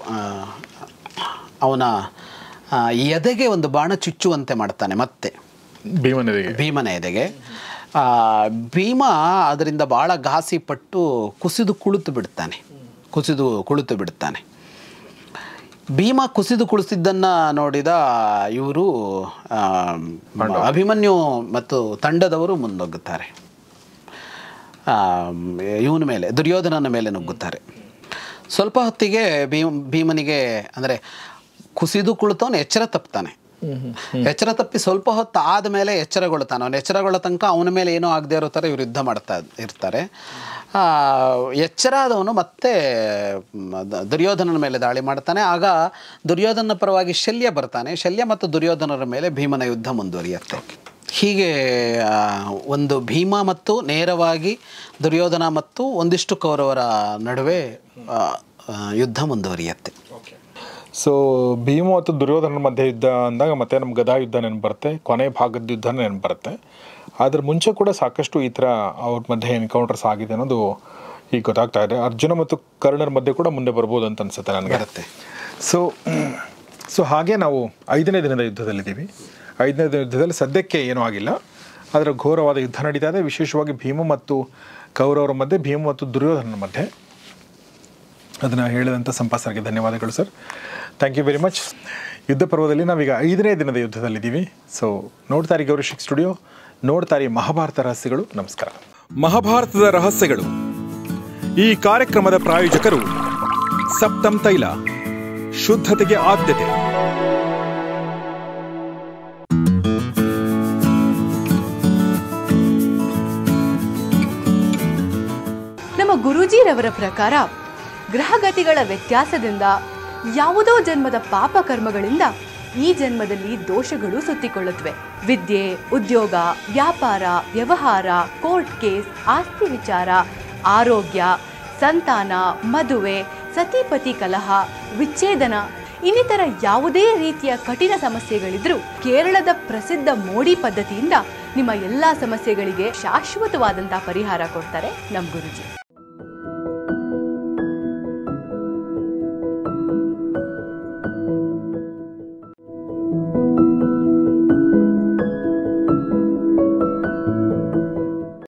Speaker 2: ಅವನ ಎದೆಗೆ ಒಂದು ಬಾಣ ಚುಚ್ಚುವಂತೆ ಮಾಡ್ತಾನೆ ಮತ್ತೆ
Speaker 1: ಭೀಮನ
Speaker 2: ಭೀಮನ ಎದೆಗೆ. ಭೀಮ ಅದರಿಂದ ಭಾಳ ಘಾಸಿ ಪಟ್ಟು ಕುಸಿದು ಕುಳಿತು ಬಿಡ್ತಾನೆ ಕುಸಿದು ಕುಳಿತು ಬಿಡ್ತಾನೆ ಭೀಮ ಕುಸಿದು ಕುಳಿಸಿದ್ದನ್ನು ನೋಡಿದ ಇವರು ಅಭಿಮನ್ಯು ಮತ್ತು ತಂಡದವರು ಮುನ್ನುಗ್ಗುತ್ತಾರೆ. ಇವನ ಮೇಲೆ, ದುರ್ಯೋಧನನ ಮೇಲೆ ನುಗ್ಗುತ್ತಾರೆ. ಸ್ವಲ್ಪ ಹೊತ್ತಿಗೆ ಭೀಮ್ ಭೀಮನಿಗೆ ಅಂದರೆ ಕುಸಿದು ಕುಳಿತವನು ಎಚ್ಚರ ತಪ್ತಾನೆ. ಎಚ್ಚರ ತಪ್ಪಿ ಸ್ವಲ್ಪ ಹೊತ್ತು ಆದಮೇಲೆ ಎಚ್ಚರಗೊಳ್ತಾನೆ. ಅವನು ಎಚ್ಚರಗೊಳ್ಳೋ ತನಕ ಅವನ ಮೇಲೆ ಏನೂ ಆಗದೆ ಇರೋ ಥರ ಇವರು ಯುದ್ಧ ಮಾಡ್ತಾ ಇರ್ತಾರೆ. ಎಚ್ಚರ ಆದವನು ಮತ್ತೆ ದುರ್ಯೋಧನನ ಮೇಲೆ ದಾಳಿ ಮಾಡ್ತಾನೆ. ಆಗ ದುರ್ಯೋಧನ ಪರವಾಗಿ ಶಲ್ಯ ಬರ್ತಾನೆ. ಶಲ್ಯ ಮತ್ತು ದುರ್ಯೋಧನರ ಮೇಲೆ ಭೀಮನ ಯುದ್ಧ ಮುಂದುವರಿಯುತ್ತೆ. ಹೀಗೆ ಒಂದು ಭೀಮ ಮತ್ತು ನೇರವಾಗಿ ದುರ್ಯೋಧನ ಮತ್ತು ಒಂದಿಷ್ಟು ಕೌರವರ ನಡುವೆ ಯುದ್ಧ ಮುಂದುವರಿಯುತ್ತೆ.
Speaker 1: ಸೊ ಭೀಮ ಮತ್ತು ದುರ್ಯೋಧನರ ಮಧ್ಯೆ ಯುದ್ಧ ಅಂದಾಗ ಮತ್ತೆ ನಮ್ಮ ಗದಾ ಯುದ್ಧ ನೆನಪು ಬರುತ್ತೆ, ಕೊನೆ ಭಾಗದ ಯುದ್ಧ ನೆನಪು ಬರುತ್ತೆ. ಅದ್ರ ಮುಂಚೆ ಕೂಡ ಸಾಕಷ್ಟು ಈ ಥರ ಅವ್ರ ಮಧ್ಯೆ ಎನ್ಕೌಂಟರ್ಸ್ ಆಗಿದೆ ಅನ್ನೋದು ಈಗ ಗೊತ್ತಾಗ್ತಾ ಇದೆ. ಅರ್ಜುನ ಮತ್ತು ಕರ್ಣರ ಮಧ್ಯೆ ಕೂಡ ಮುಂದೆ ಬರ್ಬೋದು ಅಂತ ಅನ್ಸುತ್ತೆ ನನಗೆ.
Speaker 2: ಬರುತ್ತೆ.
Speaker 1: ಸೊ ಸೊ ಹಾಗೆ ನಾವು ಐದನೇ ದಿನದ ಯುದ್ಧದಲ್ಲಿದ್ದೀವಿ. ಐದನೇ ದಿನದ ಯುದ್ಧದಲ್ಲಿ ಸದ್ಯಕ್ಕೆ ಏನೂ ಆಗಿಲ್ಲ, ಅದರ ಘೋರವಾದ ಯುದ್ಧ ನಡೀತಾ ಇದೆ. ವಿಶೇಷವಾಗಿ ಭೀಮ ಮತ್ತು ಕೌರವರ ಮಧ್ಯೆ, ಭೀಮ ಮತ್ತು ದುರ್ಯೋಧನರ ಮಧ್ಯೆ. ಅದನ್ನು ಹೇಳಿದಂಥ ಸಂಪಾಸರಿಗೆ ಧನ್ಯವಾದಗಳು sir, thank you very much. ಯುದ್ಧ ಪರ್ವದಲ್ಲಿ ನಾವೀಗ ಐದನೇ ದಿನದ ಯುದ್ಧದಲ್ಲಿದ್ದೀವಿ. ಸೊ ನೋಡ್ತಾರಿ ಗೌರಿಶಿಕ್ ಸ್ಟುಡಿಯೋ, ನೋಡ್ತಾರಿ ಮಹಾಭಾರತ ರಹಸ್ಯಗಳು. ನಮಸ್ಕಾರ. ಮಹಾಭಾರತದ ರಹಸ್ಯಗಳು ಈ ಕಾರ್ಯಕ್ರಮದ ಪ್ರಾಯೋಜಕರು ಸಪ್ತಮ್ ತೈಲ, ಶುದ್ಧತೆಗೆ ಆದ್ಯತೆ.
Speaker 4: ನಮ್ಮ ಗುರೂಜಿರವರ ಪ್ರಕಾರ ಗ್ರಹಗತಿಗಳ ವ್ಯತ್ಯಾಸದಿಂದ ಯಾವುದೋ ಜನ್ಮದ ಪಾಪ ಕರ್ಮಗಳಿಂದ ಈ ಜನ್ಮದಲ್ಲಿ ದೋಷಗಳು ಸುತ್ತಿಕೊಳ್ಳುತ್ತವೆ. ವಿದ್ಯೆ, ಉದ್ಯೋಗ, ವ್ಯಾಪಾರ, ವ್ಯವಹಾರ, ಕೋರ್ಟ್ ಕೇಸ್, ಆಸ್ತಿ ವಿಚಾರ, ಆರೋಗ್ಯ, ಸಂತಾನ, ಮದುವೆ, ಸತಿಪತಿ ಕಲಹ, ವಿಚ್ಛೇದನ ಇನ್ನಿತರ ಯಾವುದೇ ರೀತಿಯ ಕಠಿಣ ಸಮಸ್ಯೆಗಳಿದ್ರೂ ಕೇರಳದ ಪ್ರಸಿದ್ಧ ಮೋಡಿ ಪದ್ಧತಿಯಿಂದ ನಿಮ್ಮ ಎಲ್ಲ ಸಮಸ್ಯೆಗಳಿಗೆ ಶಾಶ್ವತವಾದಂತಹ ಪರಿಹಾರ ಕೊಡ್ತಾರೆ ನಮ್ಮ ಗುರುಜಿ.